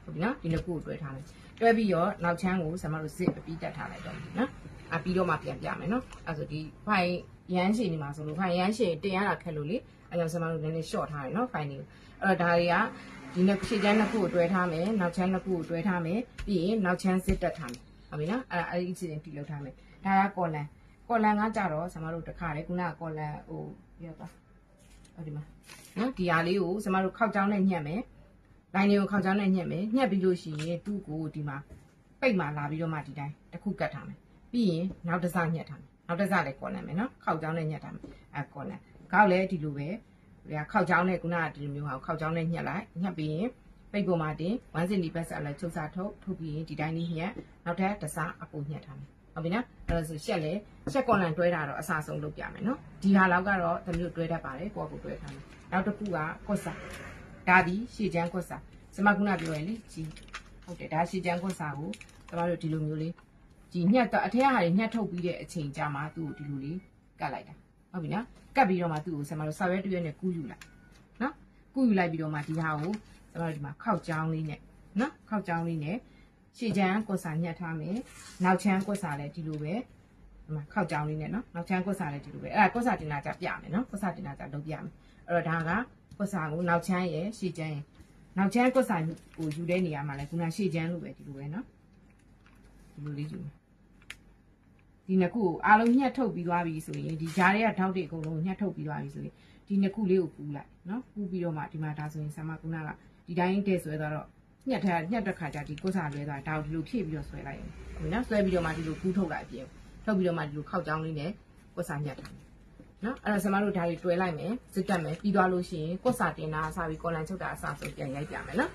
ဟုတ်ပြီနော်ဒီနှစ်ခုကိုတွဲထားမယ်တွဲပြီးတော့နောက်ချမ်းကိုဆရာမတို့ zip ပြီးတက်ထားလိုက်တော့နော်ပြီးတော့မှပြန်ပြမယ်နော်အဲ့ဆိုဒီဖိုင်ရမ်းရှည်နေမှာဆိုလို့ဖိုင်ရမ်းရှည်တင်ရတာခက်လို့လေအဲ့ကြောင့်ဆရာမတို့နည်းနည်း short ထားတယ်နော်ဖိုင်တွေကိုအဲ့တော့ဒါတွေကဒီနှစ်ရှည်ချမ်းနှစ်ခုကိုတွဲထားမယ်နောက်ချမ်းနှစ်ခုကိုတွဲထားမယ်ပြီးရင်နောက်ချမ်း zip တက်ထားမယ်ဟုတ်ပြီနော်အဲ့ဒီအစီအစဉ်တည်လုပ်ထားမယ်ဒါကကော်လန်ကကြတော့ဆရာမတို့တစ်ခါလေခုနကကော်လန်ဟိုပြောတာဟုတ်ဒီမှာနော်ဒီဟာလေးကိုဆရာမတို့ခောက်ချောင်းနဲ့ညှက်မယ်လိုင်းတွေကိုခောက်ချောင်းနဲ့ညှက်မယ်ညှက်ပြီးလို့ရှိရင်သူ့ကိုဒီမှာပိတ်မှလာပြီးတော့မှဒီတိုင်းတစ်ခုကတ်ထားမယ်ပြီးရင်နောက်တစ်စညှက်ထားမယ်နောက်တစ်စလည်းကော်လန်မယ်နော်ခောက်ချောင်းနဲ့ညှက်ထားမယ်ကော်လန်ကောက်လည်းဒီလိုပဲဒီခောက်ချောင်းနဲ့ခုနကဒီလိုမျိုးဟာခောက်ချောင်းနဲ့ညှက်လိုက်ညှက်ပြီးရင်ပိတ်ပေါ်မှာတင်1 cm ပတ်ဆက်လိုက်ချုပ်စာထုတ်ပြီးရင်ဒီတိုင်းလေးညှက်နောက်ထပ်တစ်စအပူညှက်ထားမယ်ဟုတ်ပြီနော်အဲ့ဒါဆိုရှက်ကော်လန်တွဲတာတော့အစားဆုံးလုပ်ပြမယ်နော်ဒီဟာလောက်ကတော့တမျိုးတွဲတတ်ပါတယ်ကိုယ့်ကိုတွဲထားမယ်နောက်တစ်ခုကကွတ်စာဒါဒီရှည်ချမ်းကွတ်စာစမခုနပြောရင်လေကြီးဟုတ်တယ်ဒါရှည်ချမ်းကွတ်စာကိုကျမတို့ဒီလိုမျိုးလေးဒီညှက်တော့အထက်ဟာတွေညှက်ထုတ်ပြီးတဲ့အချိန်ကြာမှသူ့ကိုဒီလိုလေးကတ်လိုက်တာဟုတ်ပြီနော်ကတ်ပြီးတော့မှသူ့ကိုကျမတို့ဆောက်ရွက်တွဲနဲ့ကူးယူလိုက်နော်ကူးယူလိုက်ပြီးတော့မှဒီဟာကိုကျမတို့ဒီမှာခောက်ချောင်းလေးနဲ့နော်ခောက်ချောင်းလေးနဲ့ရှည်ချမ်းကွတ်စာညှက်ထားမယ်နောက်ချမ်းကွတ်စာလည်းဒီလိုပဲဒီမှာခောက်ချောင်းလေးနဲ့နော်နောက်ချမ်းကွတ်စာလည်းဒီလိုပဲအဲ့ဒါကွတ်စာတင်တာကြပြမယ်နော်ကွတ်စာတင်တာကြလုပ်ပြမယ်အဲ့တော့ဒါကကွတ်စာကိုနောက်ချမ်းရယ်ရှည်ချမ်းရယ်နောက်ချမ်းကွတ်စာကိုယူတဲ့နေရာမှာလည်းခုနရှည်ချမ်းလို့ပဲဒီလိုပဲနော်ဒီလိုလေးယူမယ်ဒီနှစ်ခုကိုအားလုံးညှက်ထုတ်ပြီးသွားပြီဆိုရင်ဒီကြားထဲကထောက်တွေအကုန်လုံးညှက်ထုတ်ပြီးသွားပြီဆိုရင်ဒီနှစ်ခုလေးကိုပူလိုက်နော်ပူပြီးတော့မှဒီမှာဒါဆိုရင်ဆာမခုနကဒီတိုင်းတည့်ဆွဲသွားတော့ညှက်တဲ့ခါကျဒီကွတ်စာလွဲသွားဒါကိုဒီလိုဖြည့်ပြီးတော့ဆွဲလိုက်ရင်ဟုတ်နော်ဆွဲပြီးတော့မှဒီလိုကူးထုတ်လိုက်ပြင်ထုတ်ပြီးတော့မှဒီလိုခောက်ချောင်းလေးနဲ့ကွတ်စာညှက်ထားမယ်နော်အဲ့တော့ဆာမတို့ဒါတွေတွဲလိုက်မယ်စစ်တက်မယ်ပြီးသွားလို့ရှိရင်ကွတ်စာတင်တာအစားပြီးကော်လန်ချုပ်တာအစားဆိုပြန်ရိုက်ပြမယ်နော်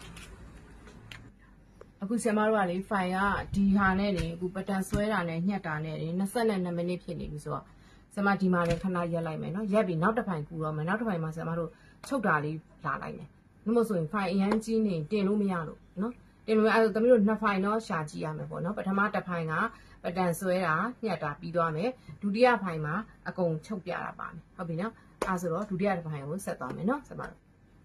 အခုဆရာမတို့ကလေဖိုင်ကဒီဟာနဲ့နေအခုပတန်ဆွဲတာနဲ့ညှက်တာနဲ့နေ22မိနစ်ဖြစ်နေပြီဆိုတော့ဆရာမဒီမှာလည်းခဏရက်လိုက်မယ်နော်ရက်ပြီးနောက်တစ်ဖိုင်ကူတော့မယ်နောက်တစ်ဖိုင်မှာဆရာမတို့ချုပ်တာလေးလာလိုက်မယ်နှမို့ဆိုရင်ဖိုင်အရန်ကြီးနေတင်လို့မရလို့နော်တင်လို့အဲ့ဒါသမီးတို့2ဖိုင်တော့ရှာကြည့်ရမယ်ပေါ့နော်ပထမတစ်ဖိုင်ကပတန်ဆွဲတာညှက်တာပြီးသွားမယ်ဒုတိယဖိုင်မှာအကုန်ချုပ်ပြတာပါမယ်ဟုတ်ပြီနော်အဲ့ဆိုတော့ဒုတိယတစ်ဖိုင်ကိုဆက်သွားမယ်နော်ဆရာမတို့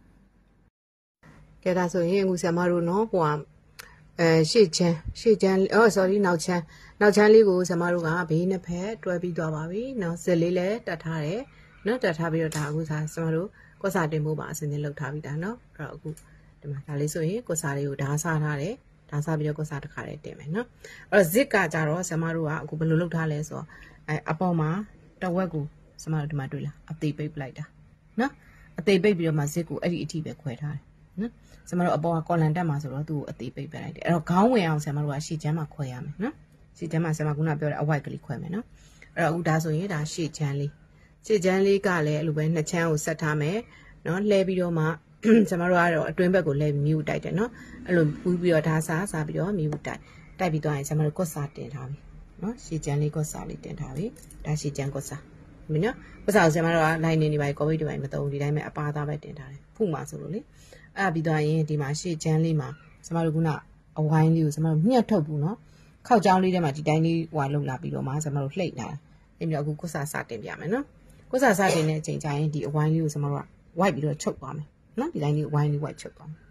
ကဲဒါဆိုရင်အခုဆရာမတို့နော်ဟိုရှေ့ချမ်းsorry နောက်ချမ်းလေးကိုဆရာမတို့ကဘေးနှစ်ဖက်တွဲပြီးသွားပါပြီနော်ဇက်လေးလည်းတက်ထားတယ်နော်တက်ထားပြီးတော့ဒါအခုဆရာမတို့ကွက်စာတင်ဖို့ပါအစဉ်သင်လုပ်ထားပြီးတာနော်အဲ့တော့အခုဒီမှာဒါလေးဆိုရင်ကွက်စာလေးကိုဓာတ်စားထားတယ်ဓာတ်စားပြီးတော့ကွက်စာတစ်ခါလေးတင်မယ်နော်အဲ့တော့ zip ကကြတော့ဆရာမတို့ကအခုဘယ်လိုလုပ်ထားလဲဆိုတော့အပေါ်မှာတဝက်ကိုဆရာမတို့ဒီမှာတွေ့လားအသေးပိတ်ပလိုက်တာနော်အသေးပိတ်ပြီးတော့မှ zip ကိုအဲ့ဒီအထိပဲခွဲထားတယ်နော်ဆရာမတို့အပေါ်ကကော်လန်တက်မှာဆိုတော့သူ့ကိုအသေးပိတ်ပလိုက်တယ်အဲ့တော့ခေါင်းဝင်အောင်ဆရာမတို့ကရှေ့ချမ်းမှာခွဲရမယ်နော်ရှေ့ချမ်းမှာဆရာမကခုနပြောတဲ့အဝိုက်ကလေးခွဲမယ်နော်အဲ့တော့အခုဒါဆိုရင်ဒါရှေ့ချမ်းလေးကလည်းအဲ့လိုပဲနှစ်ချမ်းကိုဆက်ထားမယ်နော်လှဲပြီးတော့မှကျွန်တော်တို့ကတော့အတွင်းဘက်ကိုလှဲမြူတိုက်တယ်နော်အဲ့လိုပူးပြီးတော့ဒါစားပြီးတော့မြူတိုက်ပြီးသွားရင်ကျွန်တော်တို့ကွတ်စာတင်ထားပြီနော်ရှည်ချမ်းလေးကွတ်စာလေးတင်ထားပြီဒါရှည်ချမ်းကွတ်စာမင်းနော်ကွတ်စာကိုကျွန်တော်တို့ကလိုင်းနေပါကော်ဗစ်တွေပါမသုံးဒီတိုင်းပဲအပါသားပဲတင်ထားတယ်ဖုမှာဆိုလို့လေအဲ့ပြီးသွားရင်ဒီမှာရှည်ချမ်းလေးမှာကျွန်တော်တို့ကအဝိုင်းလေးကိုကျွန်တော်တို့ညှက်ထုတ်ဘူးနော်ခောက်ချောင်းလေးထဲမှာဒီတိုင်းလေးဟွာလုံလာပြီးတော့မှကျွန်တော်တို့လှိမ့်လာအဲ့ပြီးတော့အခုကွတ်စာစတင်ပြမယ်နော်ကွတ်စာစတင်တဲ့အချိန်ကျရင်ဒီအဝိုင်းလေးကိုကျွန်တော်တို့ကဝိုက်ပြီးတော့ချုပ်သွားမယ်နော်ဒီတိုင်းလေးဝိုင်းလေးဝိုက်ချုပ်သွားမယ်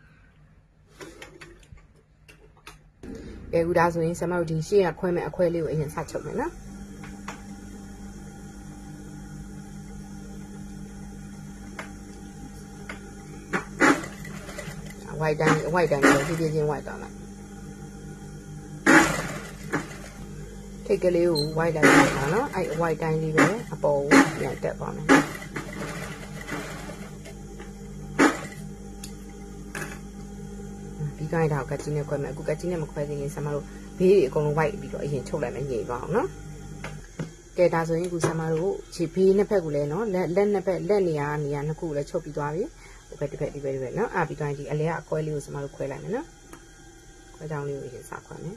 ကဲအခုဒါဆိုရင်ဆရာမတို့ဒီရှေ့ကခွဲမဲ့အခွဲလေးကိုအရင်စချုပ်မယ်နော်ဝိုက်တိုင်းကိုဖြည်းဖြည်းချင်းဝိုက်သွားလိုက်ထိတ်ကလေးကိုဝိုက်လိုက်ပါနော်အဲ့ဝိုက်တိုင်းလေးပဲအပေါ်ကိုပြန်တက်သွားမယ်ဒီတိုင်းတော့ကကြီးနဲ့ခွဲမယ်အခုကကြီးနဲ့မခွဲသေးရင်ဆရာမတို့ဘေးတွေအကုန်လုံးဝိုက်ပြီးတော့အရင်ချုပ်လိုက်မယ်ညိသွားအောင်နော်ကဲဒါဆိုရင်အခုဆရာမတို့ခြေဘေးနှစ်ဖက်ကလည်းနော်လက်နှစ်ဖက်လက်နေရာနှစ်ခုလည်းချုပ်ပြီးသွားပြီဟိုဘက်တစ်ဖက်ဒီဘက်နော်ပြီးတိုင်းဒီအလဲကအခွဲလေးကိုဆရာမတို့ခွဲလိုက်မယ်နော်ခွဲချောင်းလေးကိုအရင်စခွဲမယ်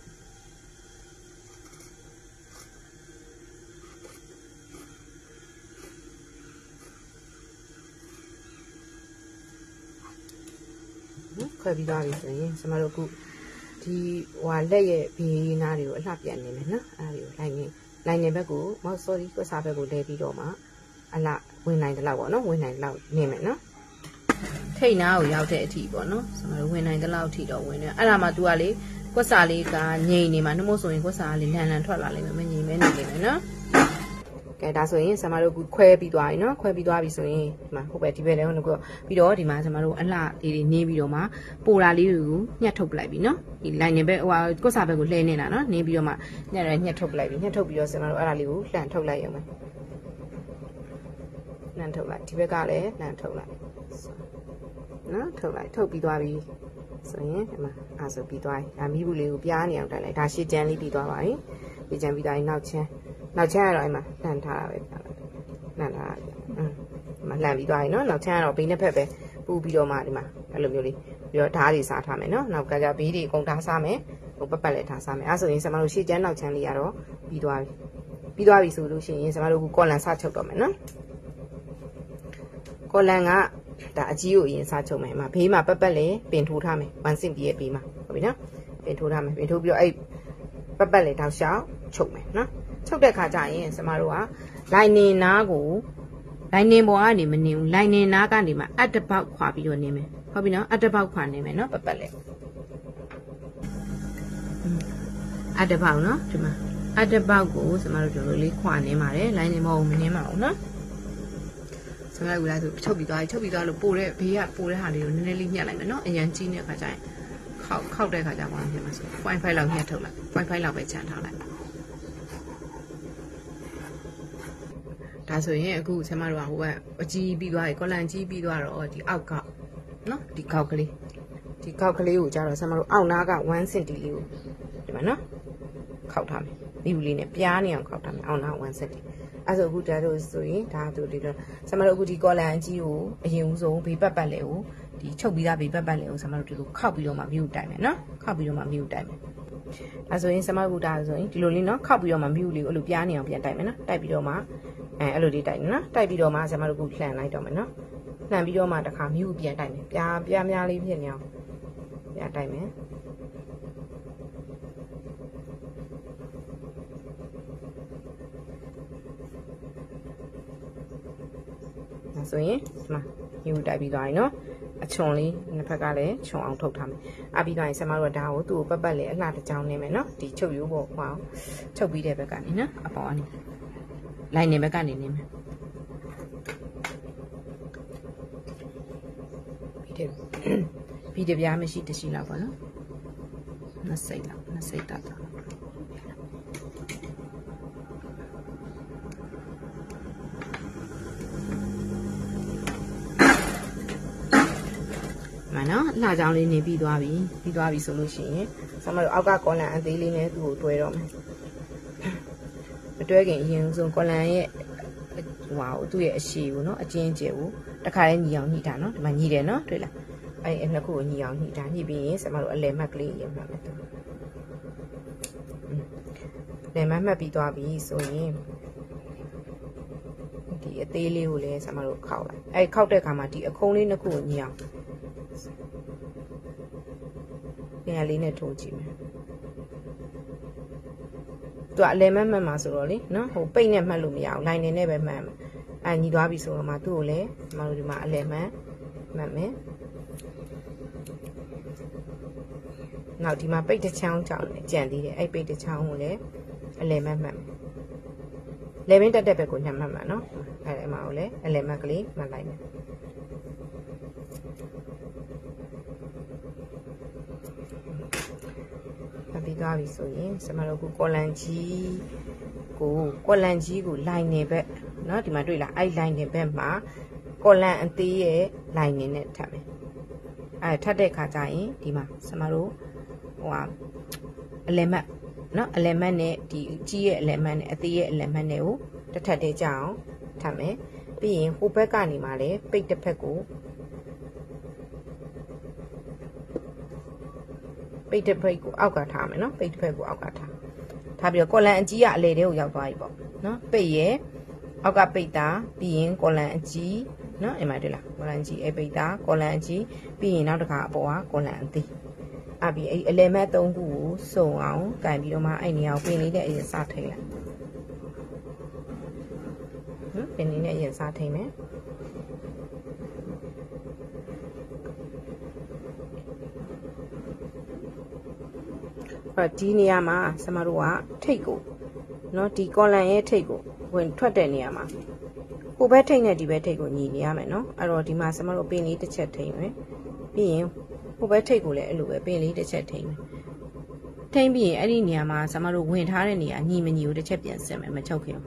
ခွဲပြီးသွားပြီဆိုရင်ကျွန်တော်တို့အခုဒီဟွာလက်ရဲ့ဘေးနားတွေကိုအလှပြန်နေမယ်နော်အဲ့ဒါတွေကိုလိုက်နေဘက်ကိုsorry ကွက်စာဘက်ကိုလဲပြီးတော့မှအလှဝင်နိုင်တဲ့လောက်ပေါ့နော်ဝင်နိုင်တဲ့လောက်နေမယ်နော်ထိတ်နာကိုရောက်တဲ့အထိပေါ့နော်ဆရာတို့ဝင်နိုင်တဲ့လောက်အထိတော့ဝင်တယ်အဲ့ဒါမှ तू ကလေကွက်စာလေးကငိမ့်နေမှာနှမို့ဆိုရင်ကွက်စာလေးလန်ထွက်လာလိမ့်မယ်မငိမ့်မဲနေလိမ့်မယ်နော်ကဲဒါဆိုရင်ဆရာတို့ခွဲပြီးသွားပြီနော်ခွဲပြီးသွားပြီဆိုရင်ဒီမှာဟုတ်ပဲဒီဘက်လည်းဟုတ်ကောပြီးတော့ဒီမှာဆရာတို့အလှလေးတွေနေပြီးတော့မှပိုတာလေးတွေကိုညှက်ထုတ်ပလိုက်ပြီနော်ဒီလိုင်းနေဘက်ဟိုကွက်စာဘက်ကိုလှည့်နေတာနော်နေပြီးတော့မှညှက်ထုတ်ပလိုက်ပြီညှက်ထုတ်ပြီးတော့ဆရာတို့အဲ့ဒါလေးကိုလှန်ထုတ်လိုက်ရမယ်လှန်ထုတ်လိုက်ဒီဘက်ကလည်းလှန်ထုတ်လိုက်နော်ထုတ်လိုက်ထုတ်ပြီးသွားပြီဆိုရင်ဒီမှာအားဆိုပြီးသွားပြီဒါမိဘူးလေးကိုပြားနေအောင်တိုင်လိုက်ဒါရှစ်ချမ်းလေးပြီးသွားပါပြီပြီးချမ်းပြီးသွားရင်နောက်ချမ်းကတော့အဲ့မှာလှန်ထားတာပဲလှန်ထားတာဒီမှာလှန်ပြီးသွားပြီနော်နောက်ချမ်းကတော့ဘေးနှစ်ဖက်ပဲပူပြီးတော့မှဒီမှာအဲ့လိုမျိုးလေးပြီးတော့ဓာတ်တွေစားထားမယ်နော်နောက်ကကြဘေးတွေအကုန်ဓာတ်စားမယ်ဟိုပတ်လည်းဓာတ်စားမယ်အဲ့ဆိုရင်ဆမတို့ရှစ်ချမ်းနောက်ချမ်းလေးကတော့ပြီးသွားပြီဆိုလို့ရှိရင်ဆမတို့ကကော်လန်စချုပ်တော့မယ်နော်ကော်လန်ကဒါအကြီးကိုအရင်စချုပ်မယ်မှာဘေးမှာပတ်လေပင်ထိုးထားမယ်1 cm ရဲ့ဘေးမှာဟုတ်ပြီနော်ပင်ထိုးထားမယ်ပင်ထိုးပြီးတော့အဲ့ပတ်လေတောက်လျှောက်ချုပ်မယ်နော်ချုပ်တဲ့ခါကျရင်ဆမတို့ကလိုင်နင်နားကိုလိုင်နင်ပေါ်ကနေမနေဘူးလိုင်နင်နားကနေမှအတ္တပေါက်ခွာပြီးတော့နေမယ်ဟုတ်ပြီနော်အတ္တပေါက်ခွာနေမယ်နော်ပတ်လေအတ္တပေါက်နော်ဒီမှာအတ္တပေါက်ကိုဆမတို့တို့လေးခွာနေပါတယ်လိုင်နင်ပေါ်ကိုမနေပါဘူးနော်ဆမတို့ကလည်းချုပ်ပြီးသွားလို့ပို့တဲ့ဘေးကပို့တဲ့ဟာလေးကိုနည်းနည်းလေးညှက်လိုက်မယ်နော်အရန်ကြီးနေတဲ့ခါကျရင်ခောက်တဲ့ခါကျမှဖြစ်မှာဆို 0.5 လောက်ညှက်ထုတ်လိုက် 0.5 လောက်ပဲချန်ထားလိုက်ဒါဆိုရင်အခုဆမတို့ကဟိုကအကြီးပြီးသွားပြီကော်လန်ကြီးပြီးသွားတော့ဒီအောက်ကနော်ဒီကောက်ကလေးကိုကြတော့ဆမတို့အောက်နားက1 cm လေးကိုဒီမှာနော်ခောက်ထားမယ်ဒီဘူးလေးနဲ့ပြားနေအောင်ခောက်ထားမယ်အောက်နား1 cmအဲ့ဆိုအခုဒါတို့ဆိုရင်ဒါတို့ဒီတော့ဆမတို့အခုဒီကော်လန်အကြီးကိုအရင်ဦးဆုံးဘေးပတ်လေကိုဒီချုပ်ပြီးသားဘေးပတ်လေကိုဆမတို့ဒီလိုခောက်ပြီးတော့မှမြူတိုင်မယ်နော်ခောက်ပြီးတော့မှမြူတိုင်မယ်အဲ့ဆိုရင်ဆမတို့ဒါဆိုရင်ဒီလိုလေးနော်ခောက်ပြီးတော့မှမြူလေးကိုအဲ့လိုပြားနေအောင်ပြန်တိုင်မယ်နော်တိုက်ပြီးတော့မှအဲ့လိုလေးတိုက်နော်တိုက်ပြီးတော့မှဆမတို့ကလှန်လိုက်တော့မယ်နော်လှန်ပြီးတော့မှတစ်ခါမြူပြန်တိုက်မယ်ပြားများလေးဖြစ်နေအောင်ပြားတိုက်မယ်ဆိုရင်ဒီမှာမြူတိုက်ပြီးသွားပြီနော်အချွန်လေးနှစ်ဖက်ကလည်းချွန်အောင်ထုတ်ထားမယ်အပြီးသွားရင်ဆမတို့ကဒါကိုသူ့ကိုပတ်လေအလှတစ်ကြောင်းနေမယ်နော်ဒီချုပ်ရိုးပေါ့ဟောချုပ်ပြီးတဲ့ဘက်ကနေနော်အပေါ်ကနေလိုင်းနေဘက်ကနေနေမယ်ပြီးတယ်ပြားမရှိတရှိလောက်ပါနော်နှစ်စိတ်တာနော်လှချောင်းလေးနေပြီးသွားပြီဆိုလို့ရှိရင်ဆမတို့အောက်ကကော်လန်အသေးလေးနဲ့သူ့ကိုတွဲတော့မယ်မတွဲခင်အရင်ဆုံးကော်လန်ရဲ့ဟိုသူ့ရဲ့အရှိကိုနော်အချင်းကျယ်ကိုတစ်ခါလေးညီအောင်ညှိတာနော်ဒီမှာညီတယ်နော်တွေ့လားအဲ့နှစ်ခုကိုညီအောင်ညှိတာညှိပြီးရင်ဆမတို့အလယ်မှတ်ကလေးရမှတ်မယ်လယ်မှတ်ပြီးသွားပြီဆိုရင်ဒီအသေးလေးကိုလည်းဆမတို့ခောက်လိုက်အဲ့ခောက်တဲ့အခါမှာဒီအခုံးလေးနှစ်ခုကိုညီအောင်ပြန်လေးနဲ့ထိုးကြည့်မယ်သူကအလဲမှတ်မှာဆိုတော့လေနော်ဟိုပိတ်နဲ့မှတ်လို့မရအောင်လိုင်းနေနဲ့ပဲမှတ်မှာညီသွားပြီဆိုတော့မှသူ့ကိုလည်းမတို့ဒီမှာအလဲမှတ်မယ်နောက်ဒီမှာပိတ်တစ်ချောင်းကြောင်းကြံသေးတယ်အဲ့ပိတ်တစ်ချောင်းကိုလည်းအလဲမှတ်မယ်လဲပင်တက်တဲ့ဘက်ကိုညှပ်မှတ်မှာနော်အဲ့အမကိုလည်းအလဲမှတ်ကလေးမှတ်လိုက်မယ်ပြီးသွားပြီဆိုရင်ဆမတို့ကကော်လန်ကြီးကိုလိုင်းနေဘက်เนาะဒီမှာတွေ့လားအဲ့လိုင်းနေဘက်မှာကော်လန်အသေးရဲ့လိုင်းနေနဲ့ထပ်မယ်ထပ်တဲ့ခါကျရင်ဒီမှာဆမတို့ဟိုအလဲမတ်เนาะအလဲမတ်နဲ့ဒီကြီးရဲ့အလဲမတ်နဲ့အသေးရဲ့အလဲမတ်နဲ့ကိုတစ်ထပ်တည်းကြအောင်ထပ်မယ်ပြီးရင်ဟိုဘက်ကနေမှလည်းပိတ်တစ်ဖက်ကိုပိတ်တစ်ဖက်ကိုအောက်ကထားမယ်နော်ပိတ်တစ်ဖက်ကိုအောက်ကထားပြီးတော့ကော်လန်အကြီးကအလေတဲကိုရောက်သွားပြီပေါ့နော်ပိတ်ရဲ့အောက်ကပိတ်တာပြီးရင်ကော်လန်အကြီးနော်အမှန်တွေ့လားကော်လန်အကြီးအပိတ်တာကော်လန်အကြီးပြီးရင်နောက်တစ်ခါအပေါ်ကကော်လန်အသေးပြီးအဲ့အလေမတ်၃ခုကိုစုံအောင်ကင်ပြီးတော့မှအဲ့နေရာကိုပင်လေးနဲ့အရင်စထိတ်လိုက်ပင်လေးနဲ့အရင်စထိတ်မယ်ဒီနေရာမှာဆမတို့ကထိတ်ကိုနော်ဒီကော်လန်ရဲ့ထိတ်ကိုဝင်ထွက်တဲ့နေရာမှာဟိုဘက်ထိတ်နဲ့ဒီဘက်ထိတ်ကိုညီနေရမယ်နော်အဲ့တော့ဒီမှာဆမတို့ပင်လေးတစ်ချက်ထိတ်မယ်ပြီးရင်ဟိုဘက်ထိတ်ကိုလည်းအဲ့လိုပဲပင်လေးတစ်ချက်ထိတ်မယ်ထိတ်ပြီးရင်အဲ့ဒီနေရာမှာဆမတို့ဝင်ထားတဲ့နေရာညီမညီကိုတစ်ချက်ပြန်ဆက်မယ်မချုပ်ခင်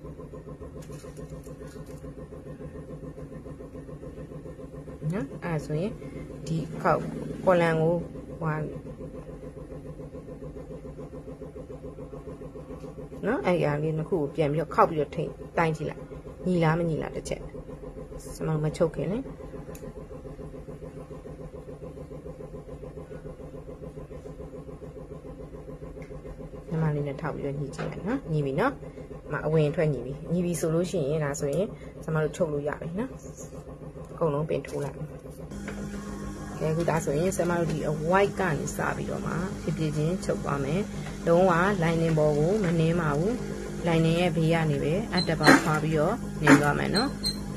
နော်အဲ့ဆိုရင်ဒီခေါက်ကော်လန်ကိုဟိုနော်အဲ့ရလေးနှစ်ခုကိုပြန်ပြီးတော့ခောက်ပြီးတော့ထိန်တိုင်းကြည့်လိုက်ညီလားမညီလားတစ်ချက်စမမချုပ်ခင်လေညီမလေးနဲ့ထောက်ပြီးတော့ညီကြည့်လိုက်နော်ညီပြီနော်မအဝင်ထွက်ညီပြီဆိုလို့ရှိရင်ဒါဆိုရင်စမတို့ချုပ်လို့ရပြီနော်အကုန်လုံးပင်ထိုးလိုက်ကဲခုဒါဆိုရင်ဆမတို့ဒီ white ကနေစပြီးတော့မှဖြစ်ဖြစ်ချင်းချုပ်သွားမယ်လုံးဝ lining ပေါ်ကိုမနှင်းပါဘူး lining ရဲ့ဘေးကနေပဲအတက်ပေါက်ခွာပြီးတော့နှင်းသွားမယ်နော်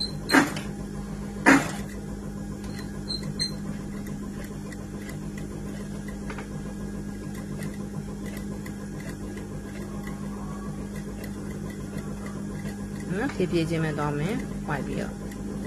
ဖြစ်ဖြစ်ချင်းပဲသွားမယ် white ပြီးတော့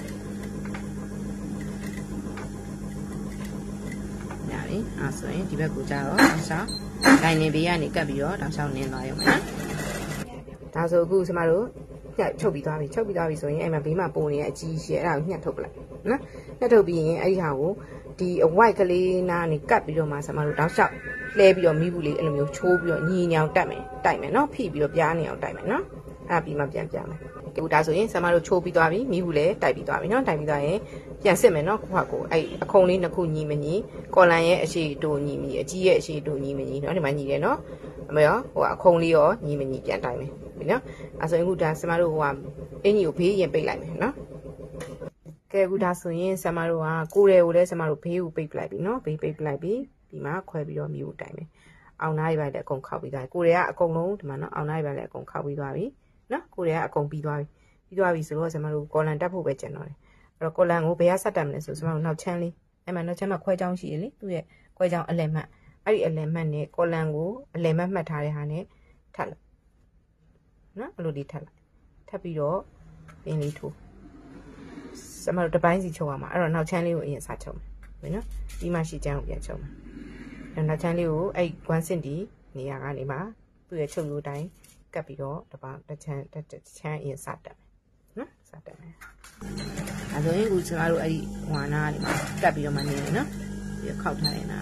အဲ့ဆိုရင်ဒီဘက်ကိုကြတော့တောက်လျှောက်လိုင်းနေဘေးကနေကပ်ပြီးတော့တောက်လျှောက်နင်းသွားရုံပဲနော်ဒါဆိုအခုကျမတို့ညှက်ချုပ်ပြီးသွားပြီဆိုရင်အဲ့မှာဘေးမှာပုံနေတဲ့အကြီးရှိအဲ့ဒါကိုညှက်ထုတ်ပလိုက်နော်ညှက်ထုတ်ပြီးရင်အဲ့ဒီဟာကိုဒီအဝိုက်ကလေးနားကနေကပ်ပြီးတော့မှကျမတို့တောက်လျှောက်လှဲပြီးတော့မိဘူးလေးအဲ့လိုမျိုးချိုးပြီးတော့ညီညောင်တက်မယ်တိုက်မယ်နော်ဖိပြီးတော့ပြားနေအောင်တိုက်မယ်နော်အဲ့ပြီးမှပြန်ပြမယ်ဒီဒါဆိုရင်ကျမတို့ချိုးပြီးသွားပြီမိဘူးလည်းတိုက်ပြီးသွားပြီနော်တိုက်ပြီးသွားရင်ပြန်စစ်မယ်နော်ခုဟာကိုအဲ့အခုံလေးနှစ်ခုညီမညီကော်လန်ရဲ့အရှိတိုညီမညီအကြီးရဲ့အရှိတိုညီမညီနော်ဒီမှာညီတယ်နော်အမေရောဟိုအခုံလေးရောညီမညီပြန်တိုင်းမယ်ပြီနော်အဲ့ဆိုရင်ခုဒါဆမတို့ဟိုကအင်ကြီးကိုဘေးရင်ပိတ်လိုက်မယ်နော်ကဲခုဒါဆိုရင်ဆမတို့ကကိုယ်တွေကိုလည်းဆမတို့ဘေးကိုပိတ်ပလိုက်ပြီနော်ဘေးပိတ်ပလိုက်ပြီဒီမှာခွဲပြီးတော့မြေကိုတိုင်းမယ်အောင်နားရပါလေအကုန်ခောက်ပြီးသွားကိုယ်တွေကအကုန်လုံးဒီမှာနော်အောင်နားရပါလေအကုန်ခောက်ပြီးသွားပြီနော်ကိုယ်တွေကအကုန်ပြီးသွားပြီဆိုတော့ဆမတို့ကော်လန်တက်ဖို့ပဲကျန်တော့တယ်အဲ့တော့ကော်လန်ကိုဘယ်ကဆက်တက်မလဲဆိုကျွန်တော်နောက်ချမ်းလေးအဲ့မှာနောက်ချမ်းမှာခွဲချောင်းရှိတယ်လေသူ့ရဲ့ခွဲချောင်းအလယ်မှတ်အဲ့ဒီအလယ်မှတ်နဲ့ကော်လန်ကိုအလယ်မှတ်မှတ်ထားတဲ့ဟာနဲ့ထပ်လိုက်နော်အဲ့လိုလေးထပ်လိုက်ထပ်ပြီးတော့ပင်လေးထိုးကျွန်တော်တို့တစ်ပိုင်းစီချုပ်အောင်ပါအဲ့တော့နောက်ချမ်းလေးကိုအရင်စချုပ်မယ်နော်ပြီးမှရှီချမ်းကိုပြန်ချုပ်မယ်အဲ့နောက်ချမ်းလေးကိုအဲ့1စင်တီနေရာကနေမှသူ့ရဲ့ချုပ်လို့တိုင်းကပ်ပြီးတော့တစ်ချမ်းအရင်စတက်မယ်နော်စတက်မယ်အဲ့ဆိုရင်အခုကျွန်တော်တို့အဲ့ဒီဟွာနာကနေကပ်ပြီးတော့မှနေတယ်နော်ပြီးခောက်ထားတဲ့နာ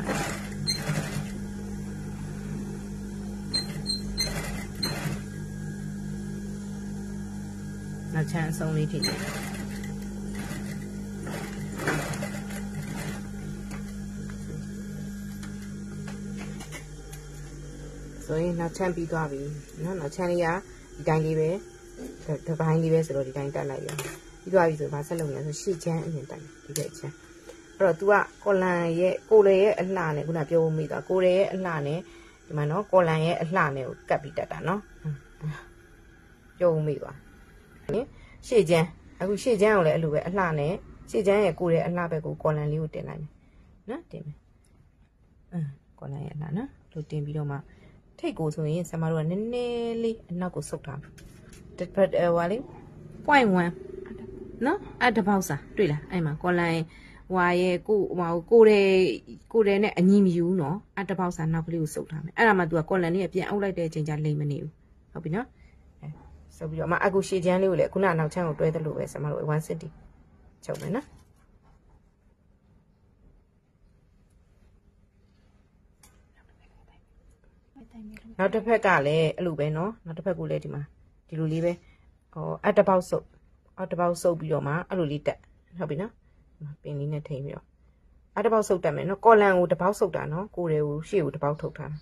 နောက်ချမ်းအဆုံးလေးထိတယ်ဆိုရင်နောက်ချမ်းပြီးသွားပြီနော်နောက်ချမ်းလေးကဒီတိုင်းလေးပဲဒီပိုင်းလေးပဲဆိုတော့ဒီတိုင်းတက်လိုက်ရပြီးသွားပြီဆိုတော့ဆက်လုပ်နေဆိုရှေ့ချမ်းအရင်တက်ဒီဘက်ချမ်းအဲ့တော့ तू ကကော်လန်ရဲ့ကိုလေရဲ့အလှနဲ့ခုနပြောမိသွားကိုလေရဲ့အလှနဲ့ဒီမှာနော်ကော်လန်ရဲ့အလှနဲ့ကိုကပ်ပြီးတက်တာနော်ပြောမိသွားနိရှေ့ချမ်းအခုရှေ့ချမ်းကိုလည်းအဲ့လိုပဲအလှနဲ့ရှေ့ချမ်းရဲ့ကိုလေအလှဘက်ကိုကော်လန်လေးကိုတင်လိုက်မယ်နော်တင်မယ်ကော်လန်ရဲ့အလှနော်လို့တင်ပြီးတော့မှထိတ်ကိုဆိုရင်ဆမတို့ကနည်းနည်းလေးအနောက်ကိုဆုပ်ထားတစ်ဖက်ဟိုလေ 0.1 နော်အဲ့တပေါက်စာတွေ့လားအဲ့မှာကော်လန်ဟွာရဲ့ကိုတယ်နဲ့အညီမယူနော်အဲ့တပေါက်စာနောက်ကလေးကိုဆုပ်ထားမယ်အဲ့ဒါမှ तू ကကော်လန်လေးပြန်အုပ်လိုက်တဲ့အချိန်ကျလိမ့်မနေဘူးဟုတ်ပြီနော်အဲဆုပ်ပြီးတော့အခုရှည်ချမ်းလေးကိုလည်းခုနနောက်ချမ်းကိုတွဲသလိုပဲဆမတို့1 cm ချုပ်မယ်နော်နောက်တစ်ဖက်ကလည်းအဲ့လိုပဲနော်နောက်တစ်ဖက်ကိုလည်းဒီမှာဒီလိုလေးပဲဟောအတပေါက်ဆုပ်ပြီးတော့မှအဲ့လိုလေးတက်ဟုတ်ပြီနော်ပင်လေးနဲ့ထိမ့်ပြီးတော့အတပေါက်ဆုပ်တက်မယ်နော်ကော်လန်ကိုတစ်ပေါက်ဆုပ်တာနော်ကိုယ်တွေကိုရှေ့ကိုတစ်ပေါက်ထုတ်ထား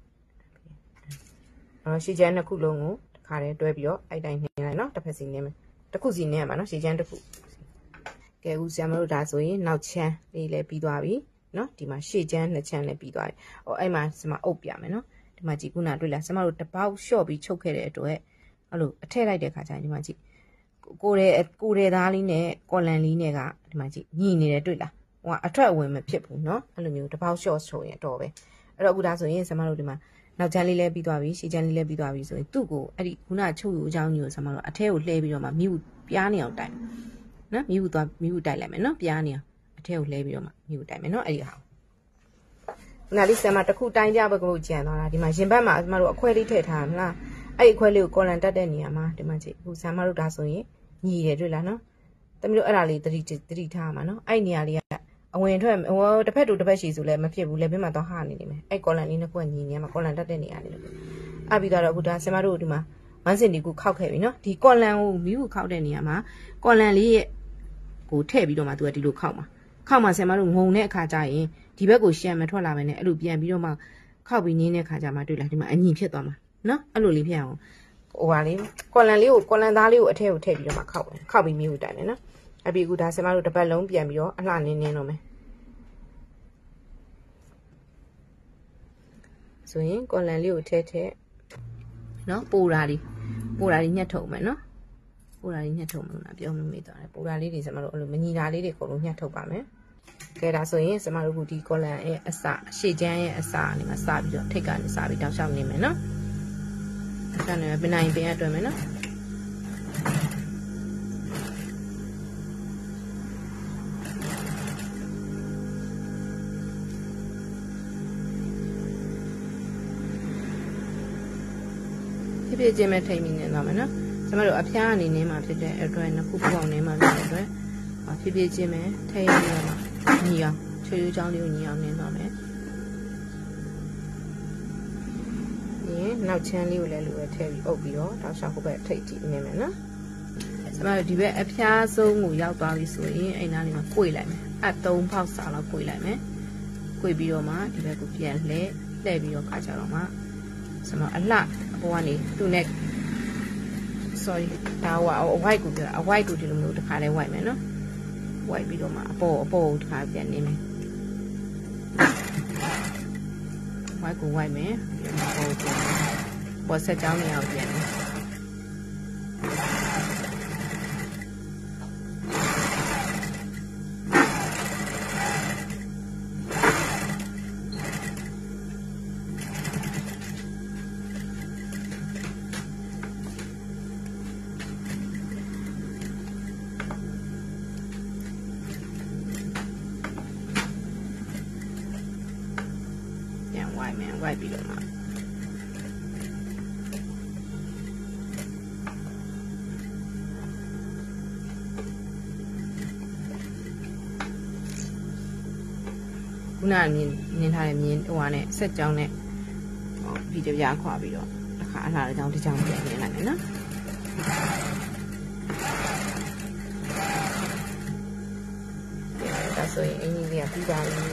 ရှည်ချမ်းနှစ်ခုလုံးကိုတစ်ခါတည်းတွဲပြီးတော့အဲ့တိုင်းနှင်းလိုက်နော်တစ်ဖက်စီနှင်းမယ်တစ်ခုစီနှင်းရမှာနော်ရှည်ချမ်းတစ်ခုကဲအခုဆရာမတို့ဒါဆိုရင်နောက်ချမ်းလေးလည်းပြီးသွားပြီနော်ဒီမှာရှည်ချမ်းနှစ်ချမ်းလည်းပြီးသွားပြီအဲ့မှာဆရာမအုပ်ပြမယ်နော်ဒီမှာကြည့်ခုနတွေ့လားဆရာမတို့တစ်ပေါက်လျှော့ပြီးချုပ်ခဲ့တဲ့အတွက်အဲ့လိုအထည့်လိုက်တဲ့ခါကျရင်ဒီမှာကြည့်ကိုရဲသားလေးနဲ့ကော်လန်လေးနဲ့ကဒီမှာကြည့်ညီနေတယ်တွေ့လားဟိုကအထွက်အဝင်မဖြစ်ဘူးเนาะအဲ့လိုမျိုးတစ်ပေါက် short ဆိုရင်တော့ပဲအဲ့တော့အခုဒါဆိုရင်ဆရာမတို့ဒီမှာနောက်ချမ်းလေးလဲပြီးသွားပြီရှေ့ချမ်းလေးလဲပြီးသွားပြီဆိုရင်သူ့ကိုအဲ့ဒီခုနချုပ်ရိုးချောင်းကြီးကိုဆရာမတို့အထဲကိုလှဲပြီးတော့မှမိဘူးပြားနေအောင်တိုက်နော်မိဘူးတိုက်လိုက်မယ်နော်ပြားနေအောင်အထဲကိုလှဲပြီးတော့မှမိဘူးတိုက်မယ်နော်အဲ့ဒီဟာခုနလေးဆရာမတစ်ခုတိုင်းပြဘက်ကလို့ကြံသွားတာဒီမှာရင်ဘတ်မှာဆရာမတို့အခွဲလေးထည့်ထားမလားအဲ့ဒီအခွဲလေးကိုကော်လန်တက်တဲ့နေရာမှာဒီမှာကြည့်အခုဆရာမတို့ဒါဆိုရင်ညီတယ်တွေ့လားနော်တမီးတို့အဲ့ဒါလေးသတိထားမှာနော်အဲ့ဒီနေရာလေးကအဝင်ထွက်တစ်ဖက်တူတစ်ဖက်ရှည်ဆိုလည်းမဖြစ်ဘူးလက်ဘင်းမှာတော့ဟာနေနေမယ်အဲ့ကော်လန်လေးနှစ်ခုကညီနေမှာကော်လန်တက်တဲ့နေရာလေးလို့အပြီးတော့အခုဒါဆရာမတို့ဒီမှာ1စင်တီကိုခောက်ခဲ့ပြီနော်ဒီကော်လန်ကိုမီးကိုခောက်တဲ့နေရာမှာကော်လန်လေးရဲ့ကိုထည့်ပြီးတော့မှသူကဒီလိုခောက်မှာဆရာမတို့ငုံတဲ့အခါကျရင်ဒီဘက်ကိုရှမ်းမထွက်လာမယ်နဲ့အဲ့လိုပြန်ပြီးတော့မှခောက်ပြီးငင်းတဲ့အခါကျမှတွေ့လားဒီမှာအညီဖြစ်သွားမှာနော်အဲ့လိုလေးဖြစ်အောင်ဟိုပါလေးကော်လန်သားလေးကိုအထက်ကိုထည့်ပြီးတော့မှခောက်ပြီးမီးကိုတိုင်မယ်နော်အပြီးအခုဒါဆရာမတို့တစ်ပတ်လုံးပြန်ပြီးတော့အလှနင်းတော့မယ်ဆိုရင်ကော်လန်လေးကိုထည့်နော်ပိုတာလေးညှက်ထုံမယ်နော်ပိုတာလေးညှက်ထုံမယ်လားပြောမမေ့သွားတယ်ပိုတာလေးတွေကျွန်တော်တို့အဲ့လိုမညီတာလေးတွေအကုန်လုံးညှက်ထုံပါမယ်ကဲဒါဆိုရင်ကျွန်တော်တို့ဒီကော်လန်ရဲ့အစရှေ့ချမ်းရဲ့အစအနေမှာစပြီးတော့ထိတ်ကနေစပြီးတောက်လျှောက်နေမယ်နော်ဒါနဲ့ပနိုင်ပင်အတွဲမယ်နော်ပြည့်ချင်းမဲ့ထိတ်မိနေတော့မယ်နော်ကျွန်တော်တို့အဖျားအနေနဲ့မှဖြစ်တဲ့အတွက်နှစ်ခုပေါင်းနေမှဖြစ်တဲ့အတွက်ဖြည်းဖြည်းချင်းမဲ့ထိတ်ပြီးတော့ညီအောင်ချွေးချောင်းလေးကိုညီအောင်နင်းတော့မယ်ဒီနောက်ချမ်းလေးကိုလည်းလိုပဲထည့်ပြီးအုပ်ပြီးတော့တောက်လျှောက်ဟိုဘက်ထိတ်ကြည့်နေမယ်နော်ကျွန်တော်တို့ဒီဘက်အဖျားဆုံးကိုရောက်သွားပြီဆိုရင်အဲ့နားလေးမှာကိုွေလိုက်မယ်အ3ဖောက်စာလောက်ကိုွေလိုက်မယ်ကိုွေပြီးတော့မှဒီဘက်ကိုပြန်လှည့်ပြီးတော့ခါကြတော့မှကျွန်တော်အလှဟိုကနေသူ့နဲ့ sorry ဒါဟိုအဝိုက်ကိုပြောအဝိုက်ကိုဒီလိုမျိုးတစ်ခါလဲဝိုက်မယ်နော်ဝိုက်ပြီးတော့မှအပေါ်ကိုတစ်ခါပြန်နေမယ်ဝိုက်ကိုဝိုက်မယ်ပြီးတော့ပေါ်ဆက်ကြောင်းနေအောင်ပြန်မယ်ဝိုက်ပြီးတော့မှခုနနင်းထားတဲ့မြင်းဟိုဟာနဲ့ဆက်ကြောင်းနဲ့ဒီတပြားခွာပြီးတော့တစ်ခါအလားတစ်ကြောင်းပြန်နင်းလိုက်မယ်နော်ဒါဆိုရင်အင်းကြီးလေးကပြီးပါပြီ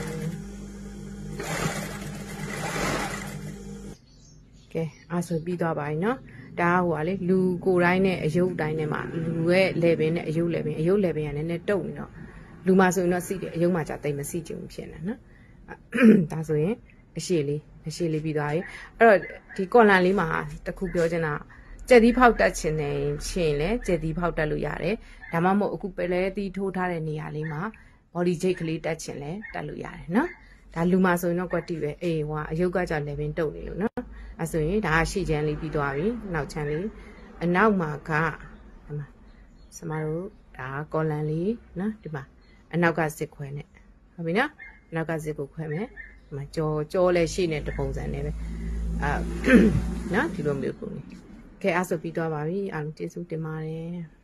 ကဲအဲ့ဆိုပြီးသွားပါပြီနော်ဒါဟိုကလေလူကိုယ်တိုင်းနဲ့အယုတ်တိုင်းနဲ့မှာလူရဲ့ level နဲ့အယုတ် level ကလည်းနည်းနည်းတုတ်နေတော့လူမှာဆိုရင်တော့စီတယ်အယုတ်မှာじゃတိတ်မစီချင်ဘူးဖြစ်နေနော်ဒါဆိုရင်အရှိလေးပြီးသွားပြီအဲ့တော့ဒီကော်လန်လေးမှာတခုပြောချင်တာကြက်သီးဖောက်တက်ချင်တယ်ရှင်လဲကြက်သီးဖောက်တက်လို့ရတယ်ဒါမှမဟုတ်အခုပဲလဲသီးထိုးထားတဲ့နေရာလေးမှာ body shape ကလေးတက်ချင်လဲတက်လို့ရတယ်နော်ဒါလူမှာဆိုရင်တော့ကွက်တီပဲအေးဟိုအယုတ်ကじゃ level တုတ်နေလို့နော်အဲ့ဆိုရင်ဒါရှေ့ချမ်းလေးပြီးသွားပြီနောက်ချမ်းလေးအနောက်မှာကဒီမှာစမတို့ဒါကော်လန်လေးနော်ဒီမှာအနောက်ကစစ်ခွဲနဲ့ဟုတ်ပြီနော်အနောက်ကစစ်ကိုခွဲမယ်ဒီမှာကြောလဲရှေ့နဲ့တပုံစံနဲ့ပဲနော်ဒီလိုမျိုးပုံလေးကဲအဲ့ဆိုပြီးသွားပါပြီအားလုံးကျေးဇူးတင်ပါတယ်